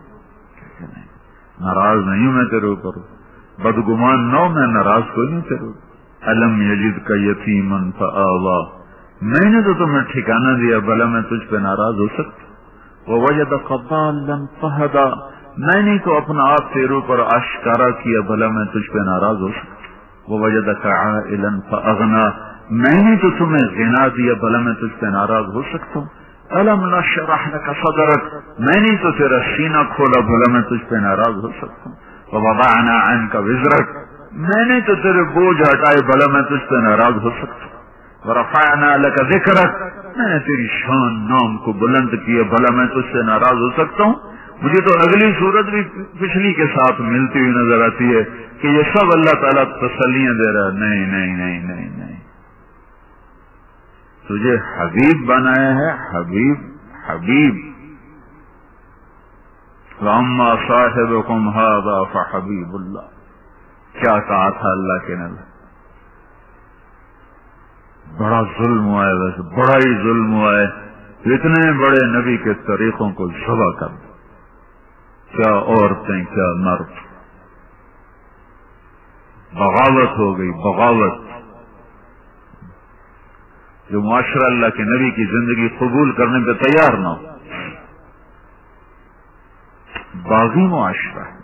ناراض نہیں ہوں میں تیرے اوپر، بدگمان نہ ہو، میں ناراض کوئی نہیں تیرے اوپر. الم یجدک یتیما فآویٰ، میں نے تو تمہیں ٹھکانہ دیا، بھلا میں تجھ پہ ناراض ہو سکتا. ووجدک ضالا فہدیٰ، میں نے تو اپنا آپ تیرے اوپر آشکارا کیا، بھلا میں تجھ پہ ناراض ہو سکتا. ووجدک عائلا فاغنیٰ، میں نے تو تمہیں غنا دیا، بھلا میں تجھ پہ ناراض ہو سکتا ہوں. الم نشرح لک صدرک، میں نے تو تیرا سینہ کھولا، بھلا میں تجھ پہ ناراض ہو سکتا ہوں. ووضعنا عنک وزرک، میں نے تو تیرے بوجھ ہٹائے، بھلا میں تجھ پہ ناراض ہو سکتا ہوں. ورفعنا لک ذکرک، میں نے تیری شان نام کو بلند کیا، بھلا میں تجھ سے ناراض ہو سکتا ہوں. مجھے تو اگلی صورت بھی پچھلی کے ساتھ ملتی ہوئی نظر آتی ہے کہ یہ سب اللہ تعالیٰ تسلیاں دے رہا ہے. نہیں نہیں نہیں نہیں نہیں، تجھے حبیب بنایا ہے، حبیب حبیب. وَأَمَّا صَاحِبُكُمْ هَذَا فَحَبِيبُ اللَّهِ، کیا کہا تھا اللہ کے نبی. بڑا ظلم ہوا ہے، ویسے بڑا ہی ظلم ہوا ہے، اتنے بڑے نبی کے طریقوں کو ذبح کر دیا. کیا عورتیں کیا مرد، بغاوت ہو گئی، بغاوت. جو معاشرہ اللہ کے نبی کی زندگی قبول کرنے پہ تیار نہ ہو، باغی معاشرہ ہے.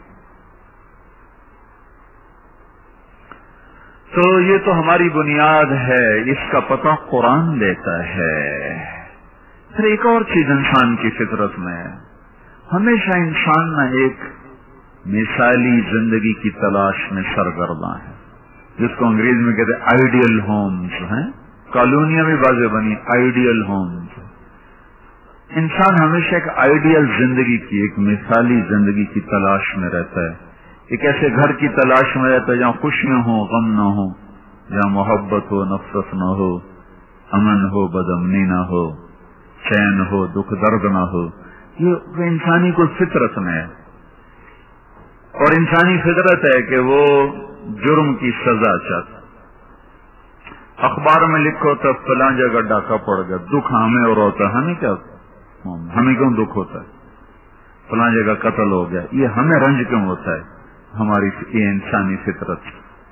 تو یہ تو ہماری بنیاد ہے، اس کا پتہ قرآن دیتا ہے. پھر ایک اور چیز انسان کی فطرت میں ہے، ہمیشہ انسان نہ ایک مثالی زندگی کی تلاش میں سرگرداں ہے، جس کو انگریزی میں کہتے ہیں آئیڈیل ہومز ہیں. کالونیاں بھی بازے بنی آئیڈیل ہومز. انسان ہمیشہ ایک آئیڈیل زندگی کی، ایک مثالی زندگی کی تلاش میں رہتا ہے. ایک ایسے گھر کی تلاش میں رہتا ہے جہاں خوشیاں ہوں، غم نہ ہو، جہاں محبت ہو، نفرت نہ ہو، امن ہو، بدامنی نہ ہو، چین ہو، دکھ درد نہ ہو. یہ انسانی کو فطرت میں ہے، اور انسانی فطرت ہے کہ وہ جرم کی سزا چاہتا. اخبار میں لکھو تو فلاں جگہ ڈاکہ پڑ گیا، دکھ ہمیں اور ہوتا ہے. ہمیں کیا، ہمیں کیوں دکھ ہوتا ہے؟ فلاں جگہ قتل ہو گیا، یہ ہمیں رنج کیوں ہوتا ہے؟ ہماری یہ انسانی فطرت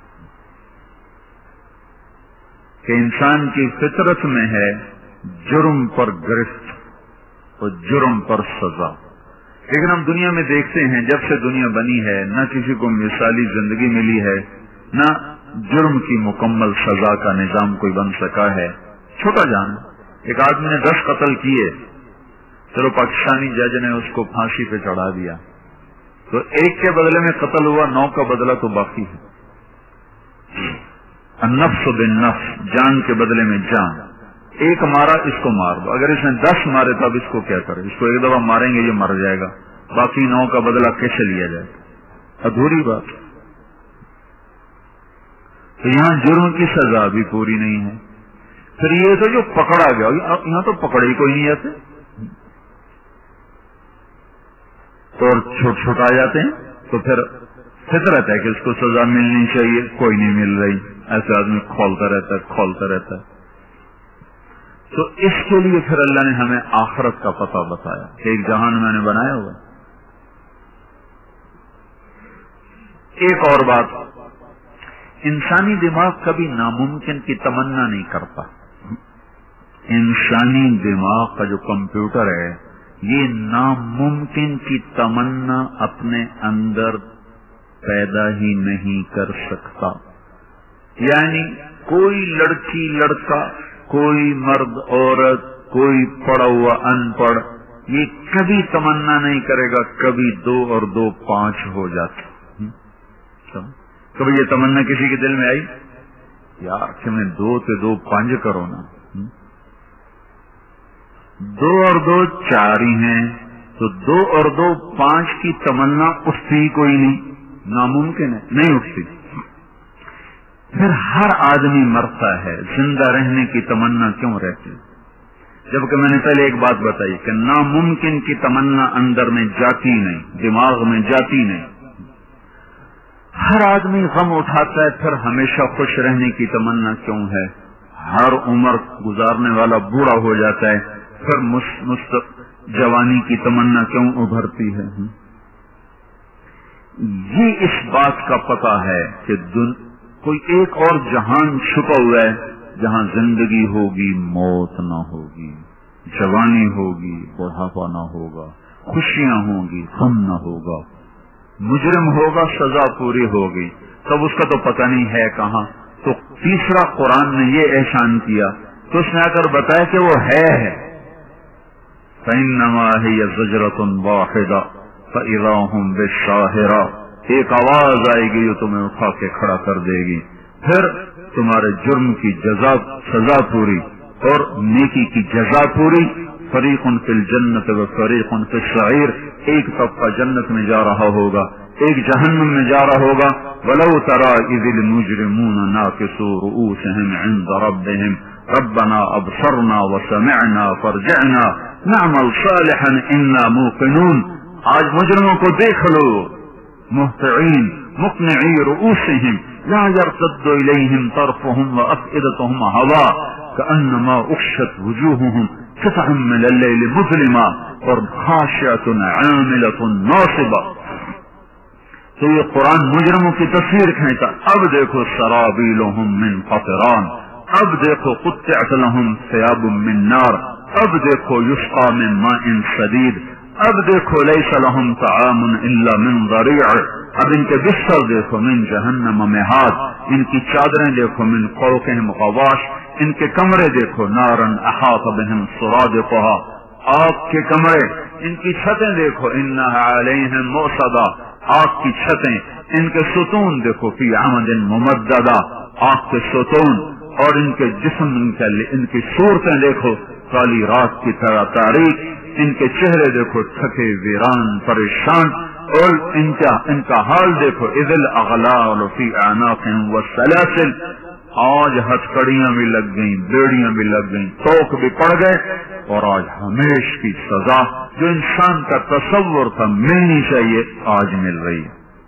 کہ انسان کی فطرت میں ہے جرم پر گرفت اور جرم پر سزا. لیکن ہم دنیا میں دیکھتے ہیں جب سے دنیا بنی ہے، نہ کسی کو مثالی زندگی ملی ہے، نہ جرم کی مکمل سزا کا نظام کوئی بن سکا ہے. چھوٹا جان، ایک آدمی نے دس قتل کیے، چلو پاکستانی جج نے اس کو پھانسی پہ چڑھا دیا، تو ایک کے بدلے میں قتل ہوا، نو کا بدلہ تو باقی ہے. النفس بالنفس، جان کے بدلے میں جان. ایک مارا، اس کو مار دو. اگر اس نے دس مارے تب اس کو کیا کرے؟ اس کو ایک دفعہ ماریں گے یہ مر جائے گا، باقی نو کا بدلہ کیسے لیا جائے گا؟ ادھوری بات. تو یہاں جرم کی سزا بھی پوری نہیں ہے. پھر یہ تو جو پکڑا گیا، یہاں تو پکڑے ہی کوئی نہیں جاتے، تو چھوٹ چھوٹا جاتے ہیں. تو پھر فطرت ہے کہ اس کو سزا ملنی چاہیے، کوئی نہیں مل رہی. ایسے آدمی کھولتا رہتا ہے کھولتا رہتا ہے. تو اس کے لیے پھر اللہ نے ہمیں آخرت کا پتہ بتایا کہ ایک جہان میں نے بنایا ہوا. ایک اور بات، انسانی دماغ کبھی ناممکن کی تمنا نہیں کرتا. انسانی دماغ کا جو کمپیوٹر ہے یہ ناممکن کی تمنا اپنے اندر پیدا ہی نہیں کر سکتا. یعنی کوئی لڑکی لڑکا، کوئی مرد عورت، کوئی پڑھا ہوا ان پڑھ، یہ کبھی تمنا نہیں کرے گا کبھی دو اور دو پانچ ہو جاتے. کبھی یہ تمنا کسی کے دل میں آئی یار کہ میں دو سے دو پانچ کرو نا؟ دو اور دو چار ہی ہیں، تو دو اور دو پانچ کی تمنا اٹھتی کوئی نہیں، ناممکن ہے، نہیں اٹھتی. پھر ہر آدمی مرتا ہے، زندہ رہنے کی تمنا کیوں رہتی؟ جبکہ میں نے پہلے ایک بات بتائی کہ ناممکن کی تمنا اندر میں جاتی نہیں، دماغ میں جاتی نہیں. ہر آدمی غم اٹھاتا ہے، پھر ہمیشہ خوش رہنے کی تمنا کیوں ہے؟ ہر عمر گزارنے والا بوڑھا ہو جاتا ہے، پھر مست جوانی کی تمنا کیوں ابھرتی ہے؟ یہ اس بات کا پتہ ہے کہ کوئی ایک اور جہان چھپا ہوا ہے جہاں زندگی ہوگی، موت نہ ہوگی، جوانی ہوگی، بڑھاپا نہ ہوگا، خوشیاں ہوں گی، غم نہ ہوگا، مجرم ہوگا، سزا پوری ہوگی. تب اس کا تو پتہ نہیں ہے کہاں. تو تیسرا قرآن نے یہ احسان کیا تو اس نے آ کر بتایا کہ وہ ہے ہے فَإِنَّمَا هِيَ زَجْرَةٌ وَاحِدَةٌ فَإِذَا هُمْ بِالشَّاهِرَةِ. ایک آواز آئے گی جو تمہیں اٹھا کے کھڑا کر دے گی، پھر تمہارے جرم کی جزا سزا پوری اور نیکی کی جزا پوری. فریق فی الجنت و فریق فی السعیر. ایک طبقہ جنت میں جا رہا ہوگا، ایک جہنم میں جا رہا ہوگا. ولو تری اذ المجرمون ناکسوا رؤوسهم عند ربهم ربنا ابصرنا وسمعنا فارجعنا نعمل صالحا انا موقنون. آج مجرموں کو دیکھ لو، مہطعین مقنعی رؤوسهم لا يرتد الیہم طرفهم وافئدتهم هواء كأنما اغشت وجوههم قطعا من الليل مظلما اور خاشعة عاملة ناصبة. تو یہ قرآن مجرموں کی تصویر کھینچا. اب دیکھو سرابیلهم من قطران، اب دیکھو قطعت لهم ثياب من نار، اب دیکھو یسقى من ماء سدید، اب دیکھو لیس لهم طعام الا من ضریع. اب ان کے بستر دیکھو من جہنم مہاد، ان کی چادریں دیکھو من فوقهم غواش، ان کے کمرے دیکھو نارن احاط بهم سرادقها، آگ کے کمرے. ان کی چھتیں دیکھو انها علیہم موصدہ، آگ کی چھتیں. ان کے ستون دیکھو فی عمد ممددہ، آگ کے ستون. اور ان کے جسم ان کے ان کی صورتیں دیکھو کالی رات کی طرح تاریک. ان کے چہرے دیکھو تھکے ویران پریشان. اور ان کا ان کا حال دیکھو اذ الاغلال فی اعناقهم والسلاسل. آج ہتھکڑیاں بھی لگ گئیں، بیڑیاں بھی لگ گئیں، توق بھی پڑ گئے. اور آج ہمیش کی سزا جو انسان کا تصور تھا ملنی چاہیے آج مل رہی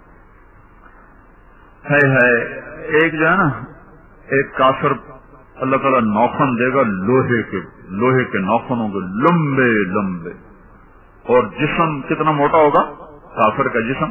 ہے. ہے ایک جو ہے نا، ایک کافر اللہ تعالیٰ نوخن دے گا لوہے کے، لوہے کے نوخنوں کے لمبے لمبے. اور جسم کتنا موٹا ہوگا کافر کا جسم؟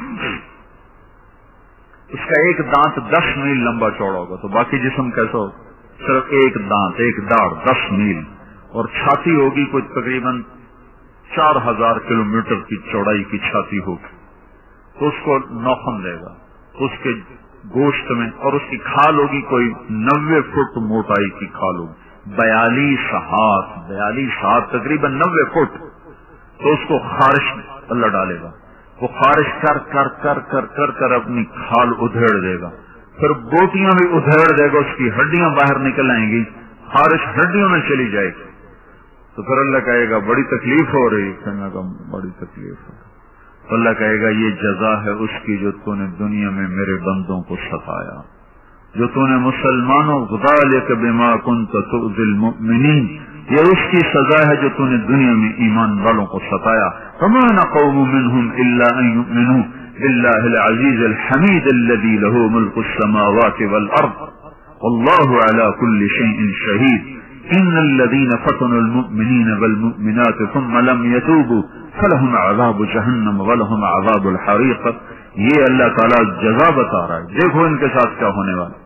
اس کا ایک دانت دس میل لمبا چوڑا ہوگا. تو باقی جسم کیسا ہوگا؟ صرف ایک دانت، ایک داڑھ دس میل. اور چھاتی ہوگی کوئی تقریباً چار ہزار کلو میٹر کی چوڑائی کی چھاتی ہوگی. تو اس کو نوخن دے گا اس کے گوشت میں. اور اس کی کھال ہوگی کوئی نوے فٹ موٹائی کی کھال ہوگی، بیالیس ہاتھ بیالیس ہاتھ تقریباً نوے فٹ. تو اس کو خارش اللہ ڈالے گا، وہ خارش کر کر کر کر کر کر اپنی کھال ادھیڑ دے گا. پھر بوٹیاں بھی ادھیڑ دے گا، اس کی ہڈیاں باہر نکل آئیں گی، خارش ہڈیوں میں چلی جائے گی. تو پھر اللہ کہے گا بڑی تکلیف ہو رہی ہے، بڑی تکلیف ہو رہی. تو اللہ کہے گا یہ جزا ہے اس کی جو تو نے دنیا میں میرے بندوں کو ستایا، جو تو نے مسلمانوں ذالک بما کنت تؤذی المؤمنین، یہ اس کی سزا ہے جو تو نے دنیا میں ایمان والوں کو ستایا. فما نقم منهم الا ان يؤمنوا بالله العزيز الحميد الذي له ملك السماوات والارض والله على كل شيء شهيد. ان الذين فتنوا المؤمنين والمؤمنات ثم لم يتوبوا فلهم عذاب جہنم ولهم عذاب الحریق. یہ اللہ تعالیٰ جزا بتا رہا ہے. دیکھو ان کے ساتھ کیا ہونے والا.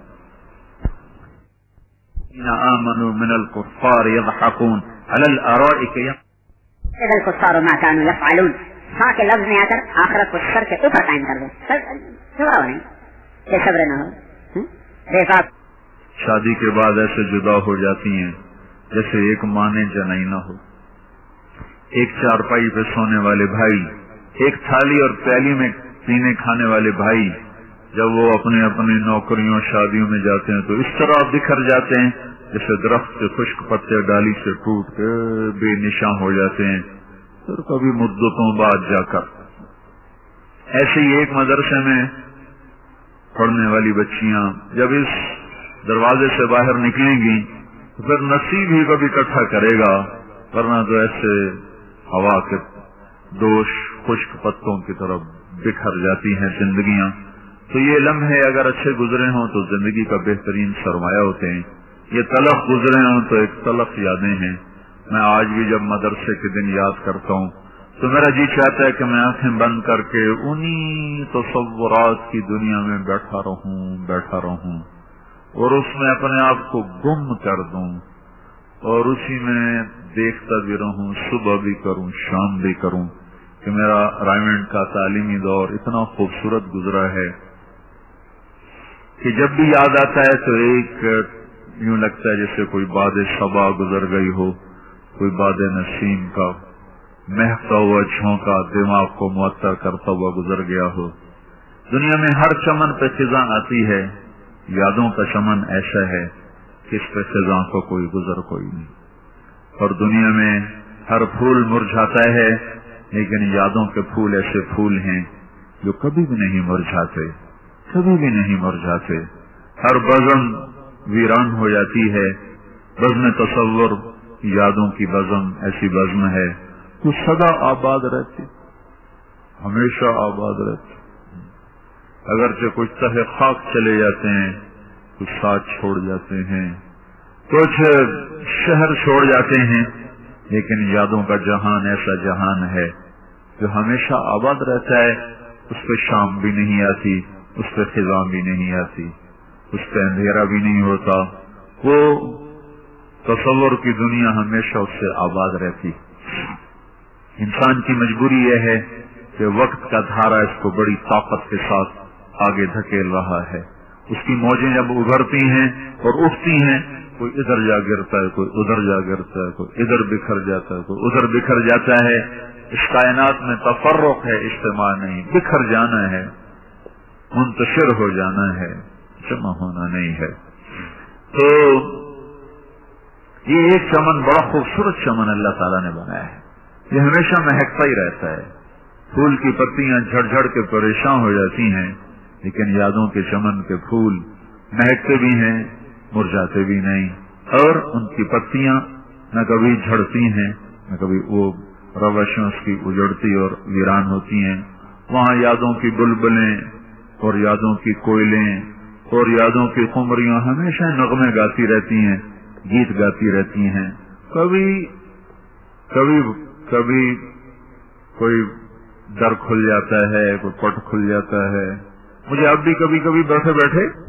آمنوا من الكفار يضحكون على الارائك إذا الكفار ما كانوا يفعلون سا کے لفظ میں آ کر آخرت کو سر کے اوپر قائم کر دو، گھبراؤ نہیں کہ صبر نہ ہو. شادی کے بعد ایسے جدا ہو جاتی ہیں جیسے ایک ماں نے جنائی نہ ہو. ایک چارپائی پہ سونے والے بھائی، ایک تھالی اور پیالی میں پینے کھانے والے بھائی، جب وہ اپنے اپنی نوکریوں شادیوں میں جاتے ہیں تو اس طرح بکھر جاتے ہیں جیسے درخت کے خشک پتے ڈالی سے ٹوٹ کے بے نشاں ہو جاتے ہیں. پھر کبھی مدتوں بعد جا کر ایسے ہی ایک مدرسے میں پڑھنے والی بچیاں جب اس دروازے سے باہر نکلیں گی تو پھر نصیب ہی کبھی اکٹھا کرے گا، ورنہ تو ایسے ہوا کے دوش خشک پتوں کی طرف بکھر جاتی ہیں زندگیاں. تو یہ لمحے اگر اچھے گزرے ہوں تو زندگی کا بہترین سرمایہ ہوتے ہیں، یہ تلخ گزرے ہوں تو ایک تلخ یادیں ہیں. میں آج بھی جب مدرسے کے دن یاد کرتا ہوں تو میرا جی چاہتا ہے کہ میں آنکھیں بند کر کے انہی تصورات کی دنیا میں بیٹھا رہوں بیٹھا رہوں اور اس میں اپنے آپ کو گم کر دوں اور اسی میں دیکھتا بھی رہوں، صبح بھی کروں شام بھی کروں کہ میرا رائمنڈ کا تعلیمی دور اتنا خوبصورت گزرا ہے کہ جب بھی یاد آتا ہے تو ایک یوں لگتا ہے جیسے کوئی باد صبا گزر گئی ہو، کوئی باد نسیم کا مہکتا ہوا جھونکا دماغ کو معطر کرتا ہوا گزر گیا ہو. دنیا میں ہر چمن پہ خزاں آتی ہے، یادوں کا چمن ایسا ہے کہ اس پہ خزاں کو کوئی گزر کوئی نہیں. اور دنیا میں ہر پھول مرجھاتا ہے لیکن یادوں کے پھول ایسے پھول ہیں جو کبھی بھی نہیں مرجھاتے، کبھی بھی نہیں مرجھاتے. ہر بزم ویران ہو جاتی ہے، بزم تصور یادوں کی بزم ایسی بزم ہے جو سدا آباد رہتی، ہمیشہ آباد رہتی. اگرچہ کچھ تہ خاک چلے جاتے ہیں، کچھ ساتھ چھوڑ جاتے ہیں، کچھ شہر چھوڑ جاتے ہیں، لیکن یادوں کا جہان ایسا جہان ہے جو ہمیشہ آباد رہتا ہے. اس پہ شام بھی نہیں آتی، اس پہ خزاں بھی نہیں آتی، اس پہ اندھیرا بھی نہیں ہوتا. وہ تصور کی دنیا ہمیشہ اس سے آباد رہتی. انسان کی مجبوری یہ ہے کہ وقت کا دھارا اس کو بڑی طاقت کے ساتھ آگے دھکیل رہا ہے. اس کی موجیں جب ابھرتی ہیں اور اٹھتی ہیں، کوئی ادھر جا گرتا ہے، کوئی ادھر جا گرتا ہے، کوئی ادھر بکھر جاتا ہے، کوئی ادھر بکھر جاتا ہے. اس کائنات میں تفرق ہے، اجتماع نہیں. بکھر جانا ہے، منتشر ہو جانا ہے، جمع ہونا نہیں ہے. تو یہ ایک چمن بڑا خوبصورت چمن اللہ تعالیٰ نے بنایا ہے. یہ ہمیشہ مہکتا ہی رہتا ہے. پھول کی پتیاں جھڑ جھڑ کے پریشان ہو جاتی ہیں، لیکن یادوں کے چمن کے پھول مہکتے بھی ہیں، مرجھاتے بھی نہیں. اور ان کی پتیاں نہ کبھی جھڑتی ہیں نہ کبھی وہ روشیں اس کی اجڑتی اور ویران ہوتی ہیں. وہاں یادوں کی بلبلیں اور یادوں کی کوئلیں اور یادوں کی قمریاں ہمیشہ نغمے گاتی رہتی ہیں، گیت گاتی رہتی ہیں. کبھی کبھی کبھی کوئی در کھل جاتا ہے، کوئی پٹ کھل جاتا ہے. مجھے اب بھی کبھی کبھی بیٹھے بیٹھے